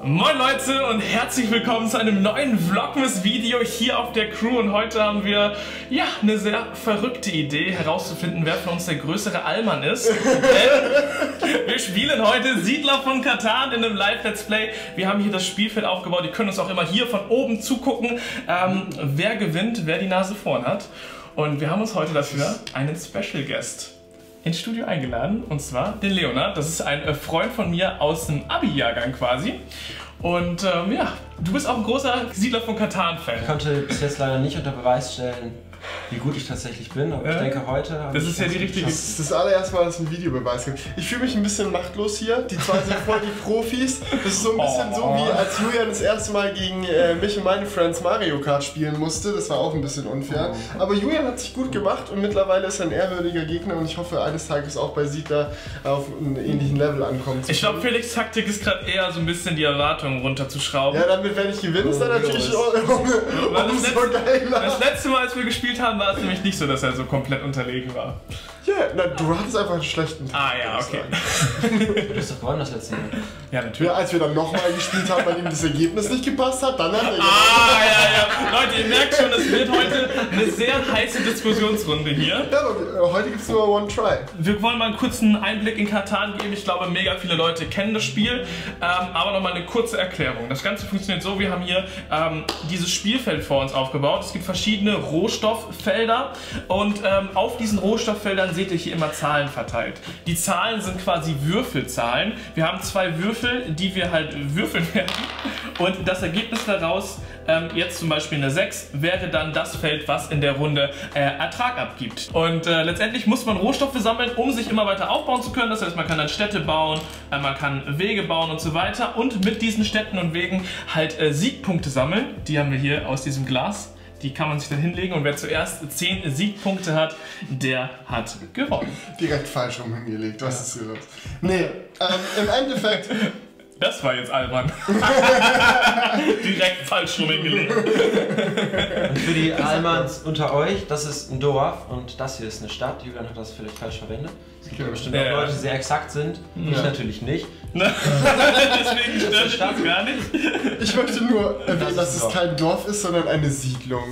Moin Leute und herzlich willkommen zu einem neuen Vlogmas-Video hier auf der Crew. Und heute haben wir ja eine sehr verrückte Idee, herauszufinden, wer von uns der größere Allmann ist. Wir spielen heute Siedler von Catan in einem Live-Let's Play. Wir haben hier das Spielfeld aufgebaut, ihr könnt uns auch immer hier von oben zugucken, wer gewinnt, wer die Nase vorn hat. Und wir haben uns heute dafür einen Special Guest ins Studio eingeladen, und zwar den Leonard. Das ist ein Freund von mir aus dem Abi-Jahrgang quasi. Und ja, du bist auch ein großer Siedler von Catan-Fan. Ich konnte bis jetzt leider nicht unter Beweis stellen, wie gut ich tatsächlich bin, aber ich denke heute... Das ist ja die richtige... Das ist das allererste Mal, dass es einen Videobeweis gibt. Ich fühle mich ein bisschen machtlos hier. Die zwei sind voll die Profis. Das ist so ein bisschen so, wie als Julian das erste Mal gegen mich und meine Friends Mario Kart spielen musste. Das war auch ein bisschen unfair. Aber Julian hat sich gut gemacht und mittlerweile ist er ein ehrwürdiger Gegner und ich hoffe, eines Tages auch bei Siedler auf einem ähnlichen Level ankommen zu können. Ich glaube, Felix' Taktik ist gerade eher so ein bisschen die Erwartungen runterzuschrauben. Ja, damit, wenn ich gewinne, ist dann natürlich das letzte Mal, als wir gespielt haben, war es nämlich nicht so, dass er so komplett unterlegen war. Ja, na, du hattest einfach einen schlechten Tag. Ah ja, okay. Du hast doch gewonnen das letzte Mal. Ja, natürlich. Ja, als wir dann nochmal gespielt haben, bei dem das Ergebnis nicht gepasst hat, dann hat er gewonnen. Ja. Leute, ihr merkt schon, es wird heute eine sehr heiße Diskussionsrunde hier. Ja, aber heute gibt es nur One Try. Wir wollen mal einen kurzen Einblick in Catan geben. Ich glaube, mega viele Leute kennen das Spiel. Aber nochmal eine kurze Erklärung. Das Ganze funktioniert so, wir haben hier dieses Spielfeld vor uns aufgebaut. Es gibt verschiedene Rohstofffelder und auf diesen Rohstofffeldern seht ihr hier immer Zahlen verteilt. Die Zahlen sind quasi Würfelzahlen. Wir haben zwei Würfel, die wir halt würfeln werden. Und das Ergebnis daraus, jetzt zum Beispiel eine 6, wäre dann das Feld, was in der Runde Ertrag abgibt. Und letztendlich muss man Rohstoffe sammeln, um sich immer weiter aufbauen zu können. Das heißt, man kann dann Städte bauen, man kann Wege bauen und so weiter. Und mit diesen Städten und Wegen halt Siegpunkte sammeln. Die haben wir hier aus diesem Glas. Die kann man sich dann hinlegen und wer zuerst 10 Siegpunkte hat, der hat gewonnen. Direkt falsch rum hingelegt, was ist hier los? Nee, im Endeffekt... Das war jetzt albern. Direkt falsch rum hingelegt. Und für die Almans unter euch, das ist ein Dorf und das hier ist eine Stadt. Julian hat das vielleicht falsch verwendet. Es gibt ja bestimmt auch Leute, die sehr exakt sind. Ich natürlich nicht. Deswegen stört mich das gar nicht. Ich möchte nur erwähnen, dass es kein Dorf ist, sondern eine Siedlung.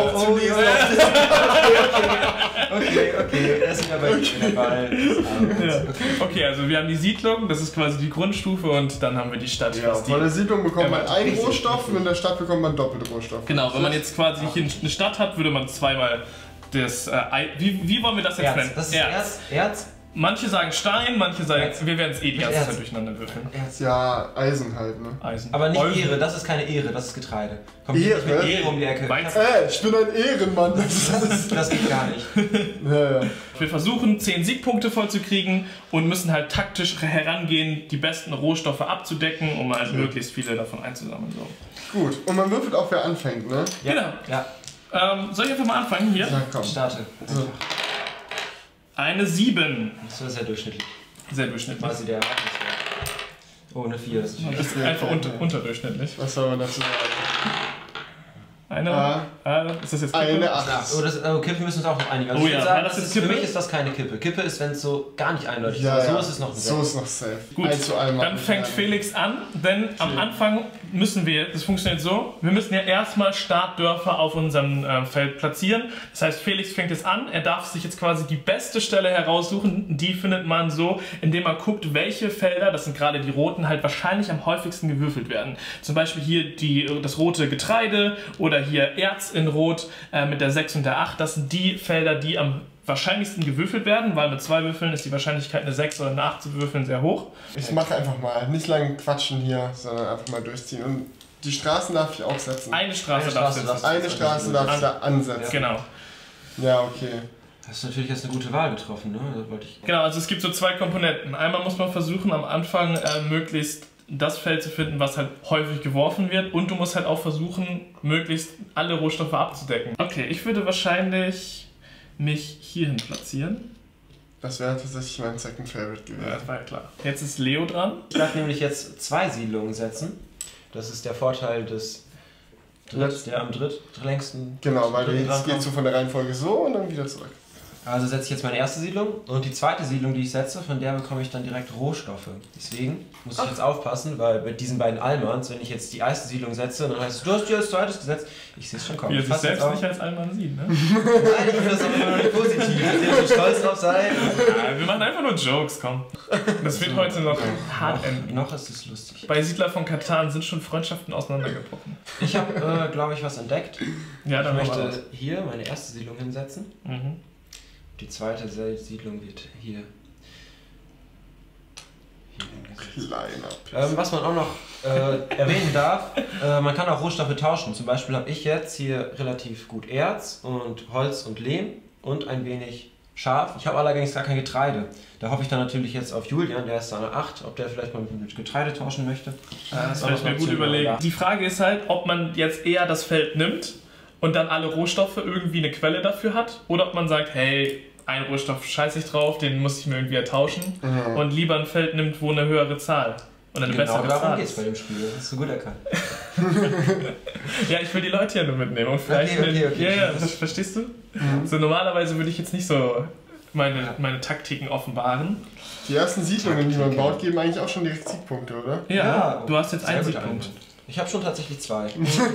Okay, das ist aber nicht der Ball. Okay, also wir haben die Siedlung, das ist quasi die Grundstufe und dann haben wir die Stadt. Ja, von der Siedlung bekommt man einen Rohstoff und in der Stadt bekommt man doppelt Rohstoff. Genau, wenn man jetzt quasi hier eine Stadt hat, würde man zweimal das... wie wollen wir das jetzt nennen? Das ist Erz. Manche sagen Stein, manche sagen... Wir werden es eh die ganze Zeit durcheinander würfeln. Ja, Eisen halt, ne? Eisen. Aber nicht Ehre, das ist keine Ehre, das ist Getreide. Kommt nicht mit Ehre um die Ecke. Ich bin ein Ehrenmann. Das geht gar nicht. Ja. Wir versuchen 10 Siegpunkte vollzukriegen und müssen halt taktisch herangehen, die besten Rohstoffe abzudecken, um halt möglichst viele davon einzusammeln. So. Gut, und man würfelt auch, wer anfängt, ne? Ja. Genau. Ja. Soll ich einfach mal anfangen hier? Ja, komm. Starte. So. Eine 7. Das ist sehr durchschnittlich. Sehr durchschnittlich. Quasi der Erwartungswert. Oh, eine 4. Das ist einfach unterdurchschnittlich. Was soll man dazu sagen? Ist das jetzt Kippe? Eine 8. Kippe müssen wir uns auch noch einigen. Also Oh ja, sagen, das ist für Kippe? mich ist das keine Kippe. Kippe ist, wenn es so gar nicht eindeutig ist. Ja, So ist es noch so ist noch safe. Gut, dann fängt Felix an, denn am Anfang müssen wir, das funktioniert so, wir müssen ja erstmal Startdörfer auf unserem Feld platzieren. Das heißt, Felix fängt jetzt an, er darf sich jetzt quasi die beste Stelle heraussuchen. Die findet man so, indem man guckt, welche Felder, das sind gerade die roten, halt wahrscheinlich am häufigsten gewürfelt werden. Zum Beispiel hier das rote Getreide oder hier Erz in Rot mit der 6 und der 8. Das sind die Felder, die am wahrscheinlichsten gewürfelt werden, weil mit 2 Würfeln ist die Wahrscheinlichkeit, eine 6 oder eine 8 zu würfeln, sehr hoch. Ich mache einfach mal, nicht lange quatschen hier, sondern einfach mal durchziehen. Und die Straßen darf ich auch setzen. Eine Straße darf ich setzen. Eine Straße darf ich da ansetzen. Genau. Ja, okay. Hast du natürlich jetzt eine gute Wahl getroffen, ne? Das wollte ich. Genau, also es gibt so 2 Komponenten. Einmal muss man versuchen, am Anfang möglichst das Feld zu finden, was halt häufig geworfen wird, und du musst halt auch versuchen, möglichst alle Rohstoffe abzudecken. Okay, ich würde wahrscheinlich mich hierhin platzieren. Das wäre tatsächlich mein Second Favorite gewesen. Ja, das war ja klar. Jetzt ist Leo dran. Ich darf nämlich jetzt 2 Siedlungen setzen. Das ist der Vorteil des der am drittlängsten. Genau, weil jetzt geht so von der Reihenfolge so und dann wieder zurück. Also setze ich jetzt meine erste Siedlung und die zweite Siedlung, die ich setze, von der bekomme ich dann direkt Rohstoffe. Deswegen muss ich jetzt aufpassen, weil mit diesen beiden Almans, wenn ich jetzt die erste Siedlung setze, dann heißt es, du hast die als zweites gesetzt. Ich sehe es schon kommen. Wie er sich selbst nicht als Alman sieht, ne? Nein, ich finde das aber immer noch nicht positiv. Ich will nicht stolz drauf sein. Ja, wir machen einfach nur Jokes, komm. Das wird heute noch hart enden. Noch ist es lustig. Bei Siedler von Katan sind schon Freundschaften auseinandergebrochen. Ich habe, glaube ich, was entdeckt. Ja, dann Ich machen wir möchte hier meine erste Siedlung hinsetzen. das. Mhm. Die zweite Siedlung wird hier. Kleiner Piss. Was man auch noch erwähnen darf, man kann auch Rohstoffe tauschen. Zum Beispiel habe ich jetzt hier relativ gut Erz und Holz und Lehm und ein wenig Schaf. Ich habe allerdings gar kein Getreide. Da hoffe ich dann natürlich jetzt auf Julian, der ist da eine 8, ob der vielleicht mal mit Getreide tauschen möchte. Das werde ich mir gut überlegen. Die Frage ist halt, ob man jetzt eher das Feld nimmt und dann alle Rohstoffe irgendwie eine Quelle dafür hat oder ob man sagt, hey, ein Rohstoff scheiße ich drauf, den muss ich mir irgendwie ertauschen und lieber ein Feld nimmt, wo eine höhere Zahl oder eine bessere Zahl. Genau darum geht es bei dem Spiel, das hast du gut erkannt. Ja, ich will die Leute ja nur mitnehmen und vielleicht... Okay. Ja, verstehst du? So normalerweise würde ich jetzt nicht so meine Taktiken offenbaren. Die ersten Siedlungen, die man baut, geben eigentlich auch schon direkt Siegpunkte, oder? Ja, du hast jetzt einen sehr gut Siegpunkt. Ich habe schon tatsächlich 2.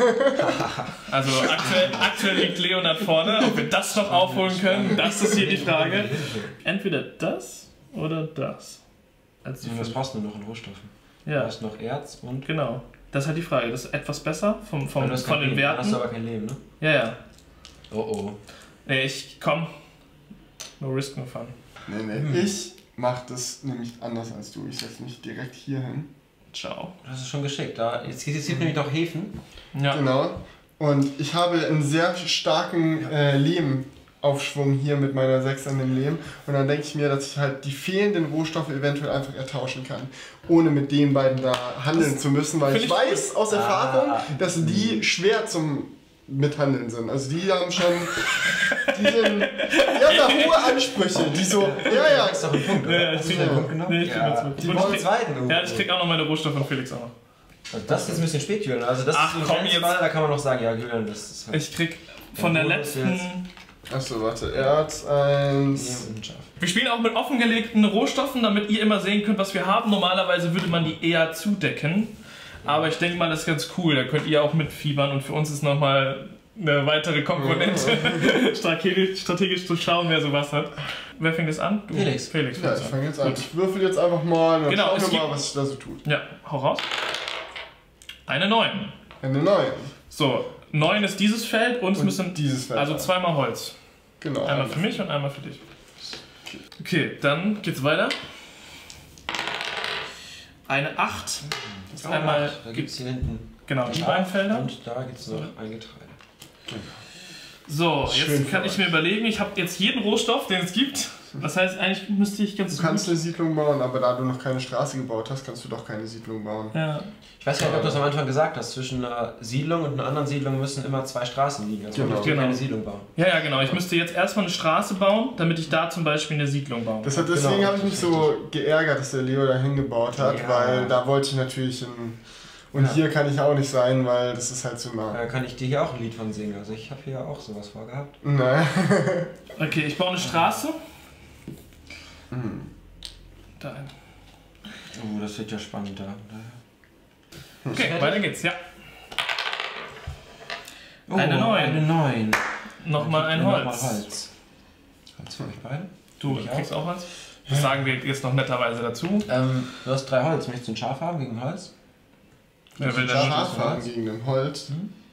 Also aktuell liegt Leonard vorne. Ob wir das noch aufholen können, das ist hier die Frage. Entweder das oder das. Was brauchst du noch an Rohstoffen? Du Ja, brauchst noch Erz und... genau. Das ist halt die Frage. Das ist etwas besser von den Dann hast du Werten. aber kein Leben, ne? Ja. Oh. Nee, komm. No risk, no fun. Nee. Ich mach das nämlich anders als du. Ich setze mich direkt hier hin. Ciao. Das ist schon geschickt. Jetzt gibt nämlich noch Häfen. Ja. Genau. Und ich habe einen sehr starken Lehmaufschwung hier mit meiner 6 an dem Lehm. Und dann denke ich mir, dass ich halt die fehlenden Rohstoffe eventuell einfach ertauschen kann. Ohne mit den beiden da handeln zu müssen. Weil ich weiß aus Erfahrung, dass die schwer zum Mithandeln sind. Also die haben schon... Die haben da hohe Ansprüche. Die so... Ja. Das ist doch ein Punkt, oder? Ja, ich krieg einen Punkt, genau. Nee, ich krieg Ja. einen Die wollen einen zweiten. Ja, ich krieg auch noch meine Rohstoffe von Felix auch noch. Also das ist jetzt ein bisschen spät, Julian. Also das Ach, ist komm, ein jetzt. Fall, da kann man noch sagen, ja, Julian, das ist halt... Ich krieg von der letzten... Achso, warte. Erz 1... Wir spielen auch mit offengelegten Rohstoffen, damit ihr immer sehen könnt, was wir haben. Normalerweise würde man die eher zudecken. Aber ich denke mal, das ist ganz cool. Da könnt ihr auch mitfiebern und für uns ist nochmal eine weitere Komponente, strategisch zu schauen, wer sowas hat. Wer fängt jetzt an? Du? Felix. Ja, ich fange jetzt an. Ich würfel jetzt einfach mal und Genau, schauen wir mal, was sich da so tut. Ja, hau raus. Eine 9. Eine 9. So, 9 ist dieses Feld und es müssen dieses Feld. also zweimal Holz. Genau. Einmal für mich und einmal für dich. Okay, dann geht's weiter. Eine 8. Das ist einmal. Da gibt es hier hinten... Genau, die beiden Felder. Und da gibt es noch ein Getreide. So, Schön jetzt kann ich mir überlegen, ich habe jetzt jeden Rohstoff, den es gibt. Das heißt, eigentlich müsste ich ganz Du kannst eine Siedlung bauen, aber da du noch keine Straße gebaut hast, kannst du doch keine Siedlung bauen. Ja. Ich weiß gar nicht, ob du das am Anfang gesagt hast. Zwischen einer Siedlung und einer anderen Siedlung müssen immer 2 Straßen liegen. Also man dürfte keine Siedlung bauen. Ja, genau. Ich müsste jetzt erstmal eine Straße bauen, damit ich da zum Beispiel eine Siedlung baue. Deswegen habe ich mich so geärgert, dass der Leo da hingebaut hat, weil da wollte ich natürlich und hier kann ich auch nicht sein, weil das ist halt zu nah. Da kann ich dir hier auch ein Lied von singen. Also ich habe hier auch sowas vorgehabt. Nein. Okay, ich baue eine Straße. Dahin. Das wird ja spannend da. Okay, weiter geht's, ja. Eine 9. Eine 9. Nochmal ein Holz. Nochmal Holz. Holz für euch beide. Du kriegst auch Holz? Das sagen wir jetzt noch netterweise dazu. Du hast 3 Holz. Möchtest du ein Schaf haben gegen Holz? Wer will Schaf haben gegen den Holz?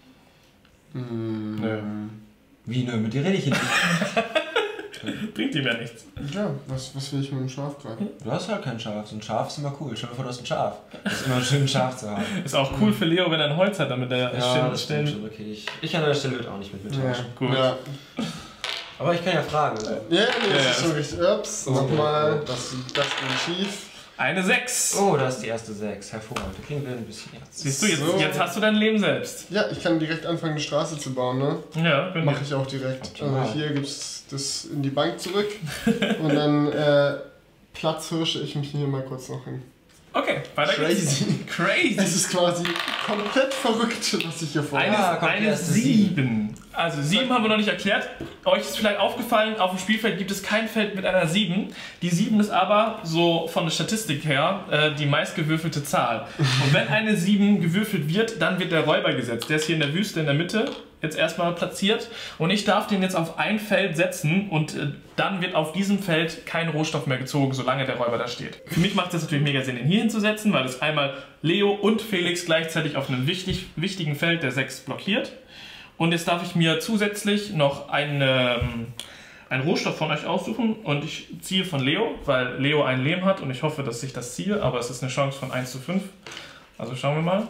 Nö. Wie nö? Mit dir rede ich nicht. Bringt ihm ja nichts. Ja, was will ich mit dem Schaf gerade? Du hast halt kein Schaf. So ein Schaf ist immer cool. Stell dir vor, du hast ein Schaf. Das ist immer schön, ein Schaf zu haben. Ist auch cool für Leo, wenn er ein Holz hat, damit er das stimmt schon. Okay, ich an der Stelle würde auch nicht mit Ja, tauschen. Gut. Ja. Aber ich kann ja fragen. Nee, das ist so richtig. Ups, nochmal. Okay. Das ging schief. Eine 6. Oh, das ist die erste 6. Hervorragend. Da kriegen wir ein bisschen Erz. Siehst du, So. jetzt hast du dein Leben selbst. Ja, ich kann direkt anfangen, eine Straße zu bauen, ne? Ja, bin Mache ich auch direkt. Optimal. Also hier gibt's das in die Bank zurück und dann platzhirsche ich mich hier mal kurz noch hin. Okay, weiter geht's. Crazy. Es ist quasi komplett verrückt, was ich hier vorhabe. Eine 7. Also 7 haben wir noch nicht erklärt. Euch ist vielleicht aufgefallen, auf dem Spielfeld gibt es kein Feld mit einer 7. Die 7 ist aber, so von der Statistik her, die meistgewürfelte Zahl. Und wenn eine 7 gewürfelt wird, dann wird der Räuber gesetzt. Der ist hier in der Wüste in der Mitte jetzt erstmal platziert. Und ich darf den jetzt auf ein Feld setzen und dann wird auf diesem Feld kein Rohstoff mehr gezogen, solange der Räuber da steht. Für mich macht es natürlich mega Sinn, ihn hier hinzusetzen, weil es einmal Leo und Felix gleichzeitig auf einem wichtigen Feld der 6 blockiert. Und jetzt darf ich mir zusätzlich noch einen Rohstoff von euch aussuchen und ich ziehe von Leo, weil Leo ein Lehm hat und ich hoffe, dass ich das ziehe, aber es ist eine Chance von 1 zu 5. Also schauen wir mal.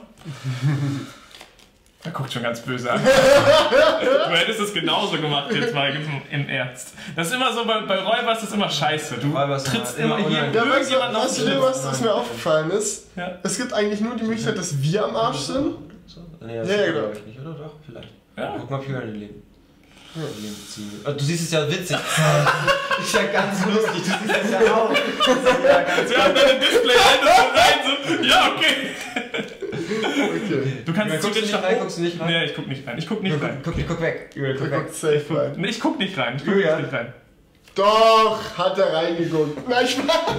Er guckt schon ganz böse an. Du hättest es genauso gemacht jetzt mal im Ernst. Das ist immer so, bei Räubers ist das immer scheiße. Du trittst immer hier irgendjemanden auf den Schlitz. Was mir aufgefallen ist, es gibt eigentlich nur die Möglichkeit, dass wir am Arsch sind. Nee, das glaube ich nicht, oder? Doch, vielleicht. Ja. Guck mal, Julian Leben. Du siehst es ja witzig. Ist ja ganz lustig, du siehst es ja auch. Wir haben deine Display rein, so, ja, okay. Du kannst guckst du nicht rein? Nee, ich guck nicht rein. Ich guck nicht rein. Guck weg. Julian, guck weg. Safe rein. Nee, ich guck nicht rein. Doch, hat er reingeguckt. Nein,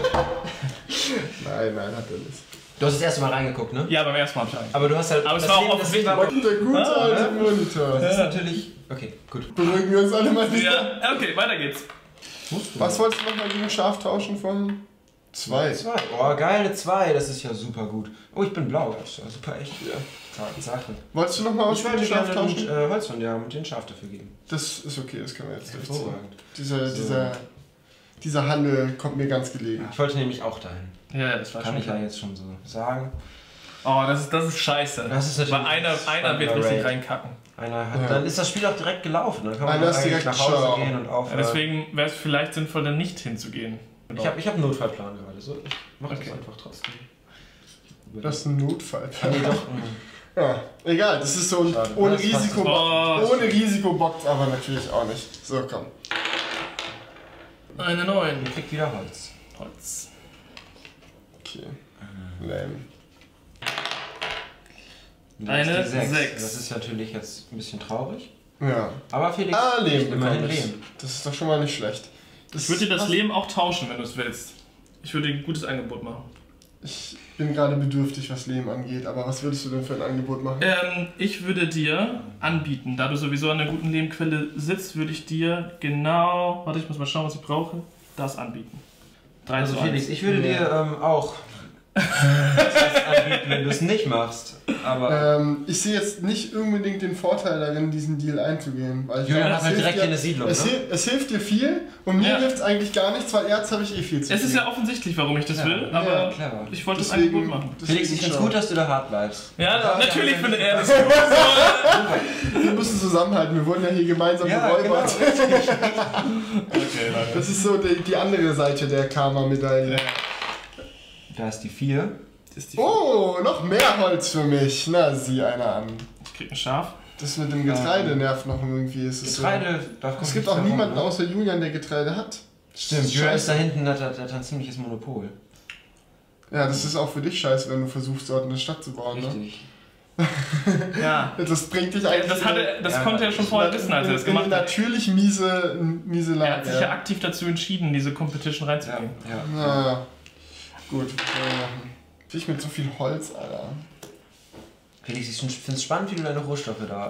nein, hat er nicht. Du hast das erste Mal reingeguckt, ne? Ja, beim ersten Mal hab ich reingeguckt. Aber du hast halt... Aber es war auch offensichtlich. Der gute alte Monitor. Das ist natürlich... Okay, gut. Beruhigen wir uns alle mal nicht. Ja, okay, weiter geht's. Was wolltest du nochmal gegen Schaf tauschen vorhin? 2. Oh, geil, eine 2. Das ist ja super gut. Oh, ich bin blau. Das ist ja super echt. Ja. Sache. Wolltest du nochmal aus dem Schaf tauschen? Holz von dir und den Schaf dafür geben. Das ist okay, das können wir jetzt durchziehen. Dieser Handel kommt mir ganz gelegen. Ich wollte nämlich auch dahin. Ja, das war Kann ich ja jetzt schon so sagen. Oh, das ist scheiße. Das ist natürlich weil einer wird richtig reinkacken. Dann ist das Spiel auch direkt gelaufen. Dann kann man direkt nach Hause gehen und aufhören. Ja, deswegen wäre es vielleicht sinnvoll, dann nicht hinzugehen. Ich hab einen Notfallplan gerade. So, ich mach das einfach trotzdem. Das ist ein Notfallplan. Nee, doch. Ja, egal, das ist so ein ohne Risiko. Ohne Risiko bockt aber natürlich auch nicht. So, komm. Eine 9. Ihr kriegt wieder Holz. Okay. Lame. Eine 6. 6. Das ist natürlich jetzt ein bisschen traurig. Ja. Aber Felix, Lehm immerhin bekomme ich. Lehm. Das ist doch schon mal nicht schlecht. Ich würde dir das Leben auch tauschen, wenn du es willst. Ich würde dir ein gutes Angebot machen. Ich bin gerade bedürftig, was Leben angeht, aber was würdest du denn für ein Angebot machen? Ich würde dir anbieten, da du sowieso an einer guten Lehmquelle sitzt, würde ich dir genau, warte, ich muss mal schauen, was ich brauche, das anbieten. 3 Also zu Felix, 1. ich würde dir auch das anbieten, wenn du es nicht machst. Aber ich sehe jetzt nicht unbedingt den Vorteil darin, diesen Deal einzugehen. Weil ich Julian hat halt direkt hier eine Siedlung. Es hilft dir viel und mir hilft es eigentlich gar nichts, weil Erz habe ich eh viel zu viel. Es ist ja offensichtlich, warum ich das will, aber ich wollte das Angebot machen. Felix, ich finde es gut, dass du da hart bleibst. Ja, natürlich findet er das gut. Wir müssen zusammenhalten, wir wurden ja hier gemeinsam geräubert. Okay, das ist so die andere Seite der Karma-Medaille. Da ist die 4. Oh, noch mehr Holz für mich. Na, sieh einer an. Ich krieg ein Schaf. Das mit dem Getreide nervt noch irgendwie. Es gibt auch niemanden außer Julian, der Getreide hat. Stimmt, Julian ist da hinten, hat ein ziemliches Monopol. Ja, das ist auch für dich scheiße, wenn du versuchst, dort eine Stadt zu bauen. Richtig. Ne? Ja. Das bringt dich eigentlich. Das konnte er schon vorher wissen, als er das gemacht hat. Natürlich miese Lage. Er hat sich ja aktiv dazu entschieden, diese Competition reinzugehen. Ja. Na, gut. Ich mit so viel Holz, Alter. Felix, ich finde es spannend, wie du deine Rohstoffe da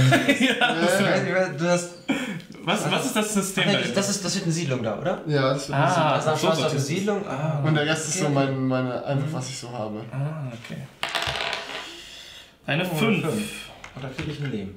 Du hast was ist das System da? Das wird eine Siedlung da, oder? Ja, das wird eine Siedlung. Also eine Siedlung. Und der Rest ist so einfach, was ich so habe. Ah, okay. Eine 5. Oder kriege ich ein Lehm?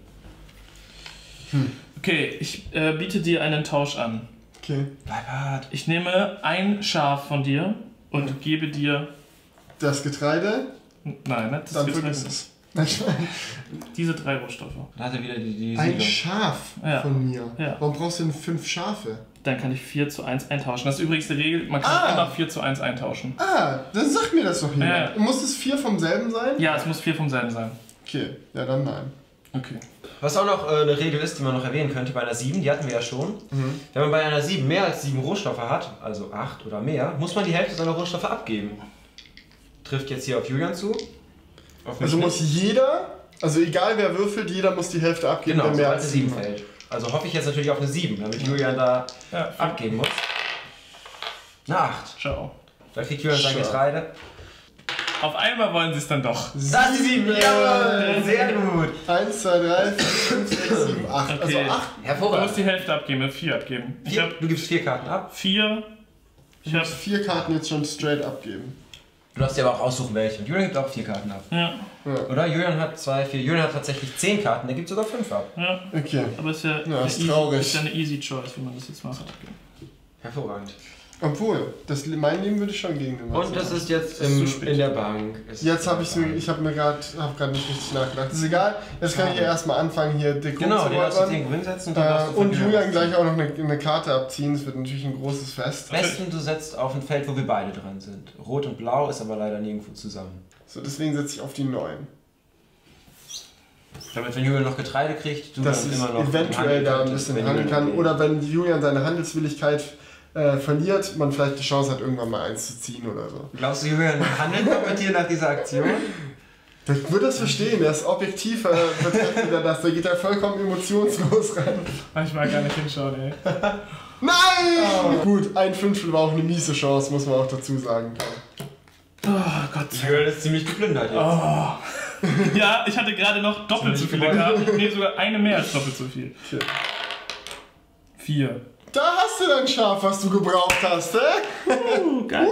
Okay, ich biete dir einen Tausch an. Okay. Bleib hart. Ich nehme ein Schaf von dir und gebe dir... Das Getreide? Nein, nicht das Dann Getreide. vergiss es. diese 3 Rohstoffe. Dann hat er wieder die Siedlung. Ein Schaf von mir? Ja. Warum brauchst du denn 5 Schafe? Dann kann ich 4 zu 1 eintauschen. Das ist übrigens die Regel, man kann immer 4 zu 1 eintauschen. Dann sag mir das doch jemand. Muss es 4 vom selben sein? Ja, es muss 4 vom selben sein. Okay, ja dann nein. Okay. Was auch noch eine Regel ist, die man noch erwähnen könnte bei einer 7, die hatten wir ja schon. Wenn man bei einer 7 mehr als 7 Rohstoffe hat, also 8 oder mehr, muss man die Hälfte seiner Rohstoffe abgeben. Trifft jetzt hier auf Julian zu. Also muss jeder, also egal wer würfelt, jeder muss die Hälfte abgeben, genau, wenn mehr sobald als eine 7 7 fällt. fällt. Also hoffe ich jetzt natürlich auf eine 7, damit Julian da abgeben muss. Eine 8. Ciao. Da kriegt Julian sein Getreide. Auf einmal wollen sie es dann doch. Das ist die 7, jawohl, sehr gut. 1, 2, 3, 4, 5, 6, 7, 8. Okay. Also 8. Du Hervorragend. musst die Hälfte abgeben, 4 abgeben. Du gibst 4 Karten ab. 4. Ich Ich hab muss 4 Karten jetzt schon straight abgeben. Du darfst dir aber auch aussuchen, welche. Und Julian gibt auch 4 Karten ab. Ja. Oder? Julian hat 2, 4. Julian hat tatsächlich 10 Karten, der gibt sogar 5 ab. Ja. Okay. Aber es ist ja, Ja, ist easy, traurig. ist ja eine easy choice, wie man das jetzt macht. Hervorragend. Obwohl, mein Leben würde ich schon gegen den Und das ist jetzt ist zu spät. in der Bank. Jetzt habe ich gerade nicht richtig nachgedacht. Ist egal, jetzt kann ich ja erstmal anfangen hier Deko Genau, zu den darfst du räubern. irgendwo hinsetzen und dann darfst du Und von Julian Julian gleich auch noch eine Karte abziehen. Das wird natürlich ein großes Fest. Am besten du setzt auf ein Feld, wo wir beide dran sind. Rot und Blau ist aber leider nirgendwo zusammen. So, deswegen setze ich auf die 9. Damit, wenn Julian noch Getreide kriegt, du Dass dann ich immer noch eventuell da ein bisschen handeln kann. Oder wenn Julian seine Handelswilligkeit verliert, man vielleicht die Chance hat, irgendwann mal eins zu ziehen oder so. Glaubst du, Julian handelt noch mit dir nach dieser Aktion? Ich würde das verstehen, er ist objektiv, betrachtet er das, da geht er vollkommen emotionslos rein. Ich mag gar nicht hinschauen, ey. Nein! Gut, ein Fünftel war auch eine miese Chance, muss man auch dazu sagen. Oh Gott. Julian ist ziemlich geplündert jetzt. Oh. Ja, ich hatte gerade noch doppelt so viele Karten. Nee, sogar eine mehr als doppelt so viel. 4. Da hast du dein Schaf, was du gebraucht hast, hä? Geil.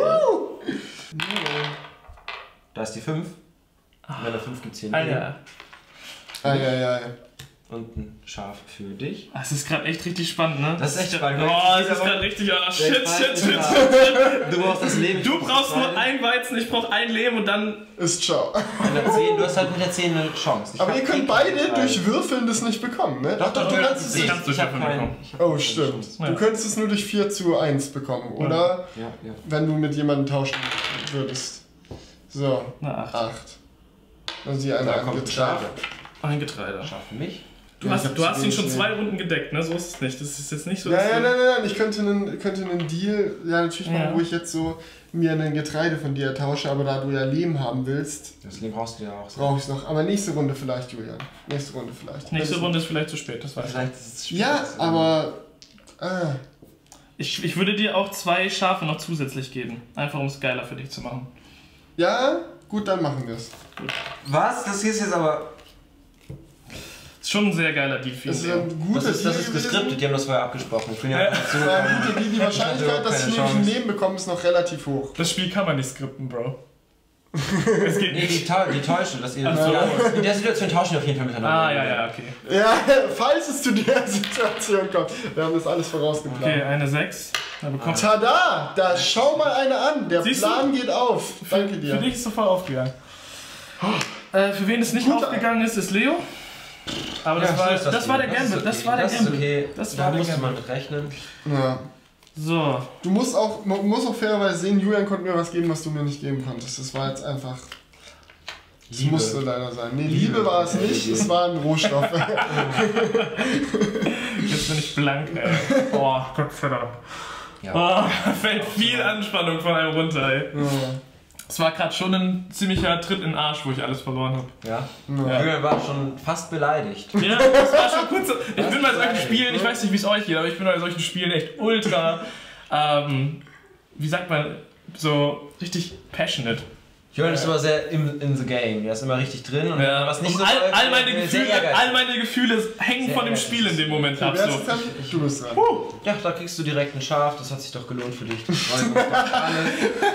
Da ist die 5. Bei der 5 gibt es hier einen Alter. Eieiei. und ein Schaf für dich. Das ist gerade echt richtig spannend, ne? Das ist echt spannend. Oh, das ist gerade richtig. Oh, shit. Du brauchst das Leben. Du brauchst nur ein Weizen, ich brauch ein Leben und dann. Ist ciao. Du hast halt mit der 10 eine Chance. Aber ihr könnt beide durch Würfeln das nicht bekommen, ne? Doch, du kannst es ich nicht. kann's durch Würfeln bekommen. Oh, stimmt. Ja. Du könntest es nur durch 4:1 bekommen, oder? Ja. Wenn du mit jemandem tauschen würdest. So, Na, 8. 8. Dann sie eine Da kommt ein Schaf. Ein Getreide. Schaf für mich. Du hast ihn schon 2 Runden gedeckt, ne? So ist es nicht. Das ist jetzt nicht so. Ja, nein. Ich könnte einen Deal natürlich machen, wo ich jetzt so mir ein Getreide von dir tausche, aber da du ja Lehm haben willst, Das Leben brauchst du ja auch. brauche ich es noch. Aber nächste Runde vielleicht, Julian. Nächste Runde vielleicht. Nächste Runde ist vielleicht zu spät, das weiß ich. Vielleicht ist es Ja, aber. Ich würde dir auch 2 Schafe noch zusätzlich geben. Einfach um es geiler für dich zu machen. Ja, gut, dann machen wir es. Was? Das hier ist jetzt aber. Ist schon ein sehr geiler Deal für Das ist ihn. ein guter Das ist Deal gewesen. geskriptet, die haben das vorher abgesprochen. Ich bin ja Das war ein guter Deal. Die Wahrscheinlichkeit, dass ich keine nämlich ein Chance. Leben bekomme, ist noch relativ hoch. Das Spiel kann man nicht skripten, Bro. Es geht Nee, nicht. die täuschen, dass ihr. Ach so. Ja, in der Situation tauschen die auf jeden Fall miteinander. Ah, ja, okay. Ja, falls es zu der Situation kommt. Wir haben das alles vorausgeplant. Okay, eine 6. Da bekommst Tada! Da schau mal eine an. Der Siehst du? Plan geht auf. Danke dir. Für dich ist sofort aufgegangen. Für wen es nicht Guter. aufgegangen ist, ist Leo. Aber das, war der Gamble. Das war der Das ist Gamble. okay. Das Da war der musste Gamble. man mit rechnen. Ja. So. Man muss auch fairerweise sehen, Julian konnte mir was geben, was du mir nicht geben konntest. Das war jetzt einfach. Das Liebe. musste leider sein. Nee, Liebe war es nicht, es waren Rohstoffe. Jetzt bin ich blank, ey. Oh, Gott verdammt. Ja. Oh, fällt viel Anspannung von einem runter, ey. Es war gerade schon ein ziemlicher Tritt in den Arsch, wo ich alles verloren habe. Ja. Ja. Julian war schon fast beleidigt. Ja, das war schon kurz. Ich bin bei solchen Spielen, ich weiß nicht, wie es euch geht, aber ich bin bei solchen Spielen echt ultra, wie sagt man, so richtig passionate. Julian ist immer sehr in the game. Der ist immer richtig drin. Und Ja, was nicht und so all läuft, meine sehr Gefühle, ehrgeizig. all meine Gefühle hängen Sehr von dem ehrgeizig. Spiel in dem Moment ab. Wer So. ist dran? Du bist dran. Ja, da kriegst du direkt ein Schaf. Das hat sich doch gelohnt für dich. Wir freuen uns doch alle.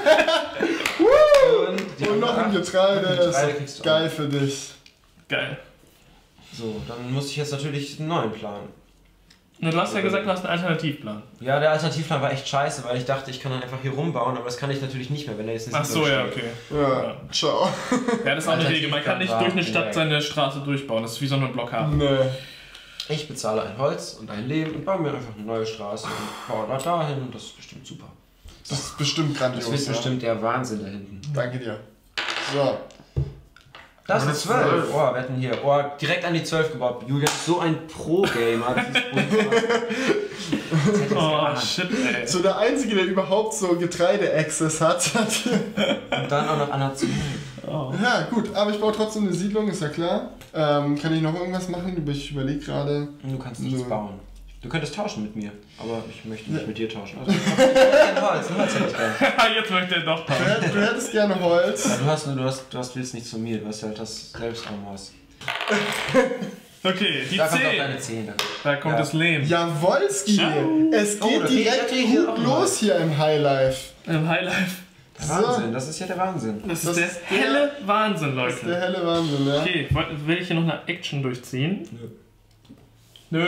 Und noch ein Getreide, das Getreide kriegst ist du geil für dich. Geil. So, dann muss ich jetzt natürlich einen neuen planen. Na, du hast ja gesagt, du hast einen Alternativplan. Ja, der Alternativplan war echt scheiße, weil ich dachte, ich kann dann einfach hier rumbauen, aber das kann ich natürlich nicht mehr, wenn der jetzt nicht Ach so, ja, okay. Ja, ciao. Ja, das ist auch eine Regel. Man kann nicht durch eine Stadt direkt. seine Straße durchbauen. Das ist wie so eine Blockade. Nee. Ich bezahle ein Holz und ein Leben und baue mir einfach eine neue Straße und baue da dahin und das ist bestimmt super. Das ist bestimmt grandios. Das ist ja. bestimmt der Wahnsinn da hinten. Danke dir. So. Das ist 12. Oh, wir hatten hier. Oh, direkt an die 12 gebaut. Julian ist so ein Pro-Gamer. Das ist unfassbar. Das hätte ich Oh, geahnt. shit, ey. So der Einzige, der überhaupt so Getreide-Access hat. Und dann auch noch an der 12. Oh. Ja, gut, aber ich baue trotzdem eine Siedlung, ist ja klar. Kann ich noch irgendwas machen? Ich überlege gerade. Du kannst nichts Nö. bauen. Du könntest tauschen mit mir, aber ich möchte nicht mit dir tauschen. Also, ich hätte gerne Holz, ein Holz hätte ich gerne. Jetzt möchte er doch tauschen. Du hättest gerne Holz. Ja, du willst nichts von mir, du hast halt das selbst am Haus. Okay, die Da kommt auch 10. deine 10. Da kommt Ja. das Lehm. Jawolski! Ciao. Es Oh, geht da direkt krieg ich auch gut noch los hier im Highlife. Im Highlife. Der Wahnsinn, das ist ja der Wahnsinn. Das ist Das der ist helle Wahnsinn, Das ist der Leute. helle Wahnsinn, ja. Okay, will ich hier noch eine Action durchziehen? Nö.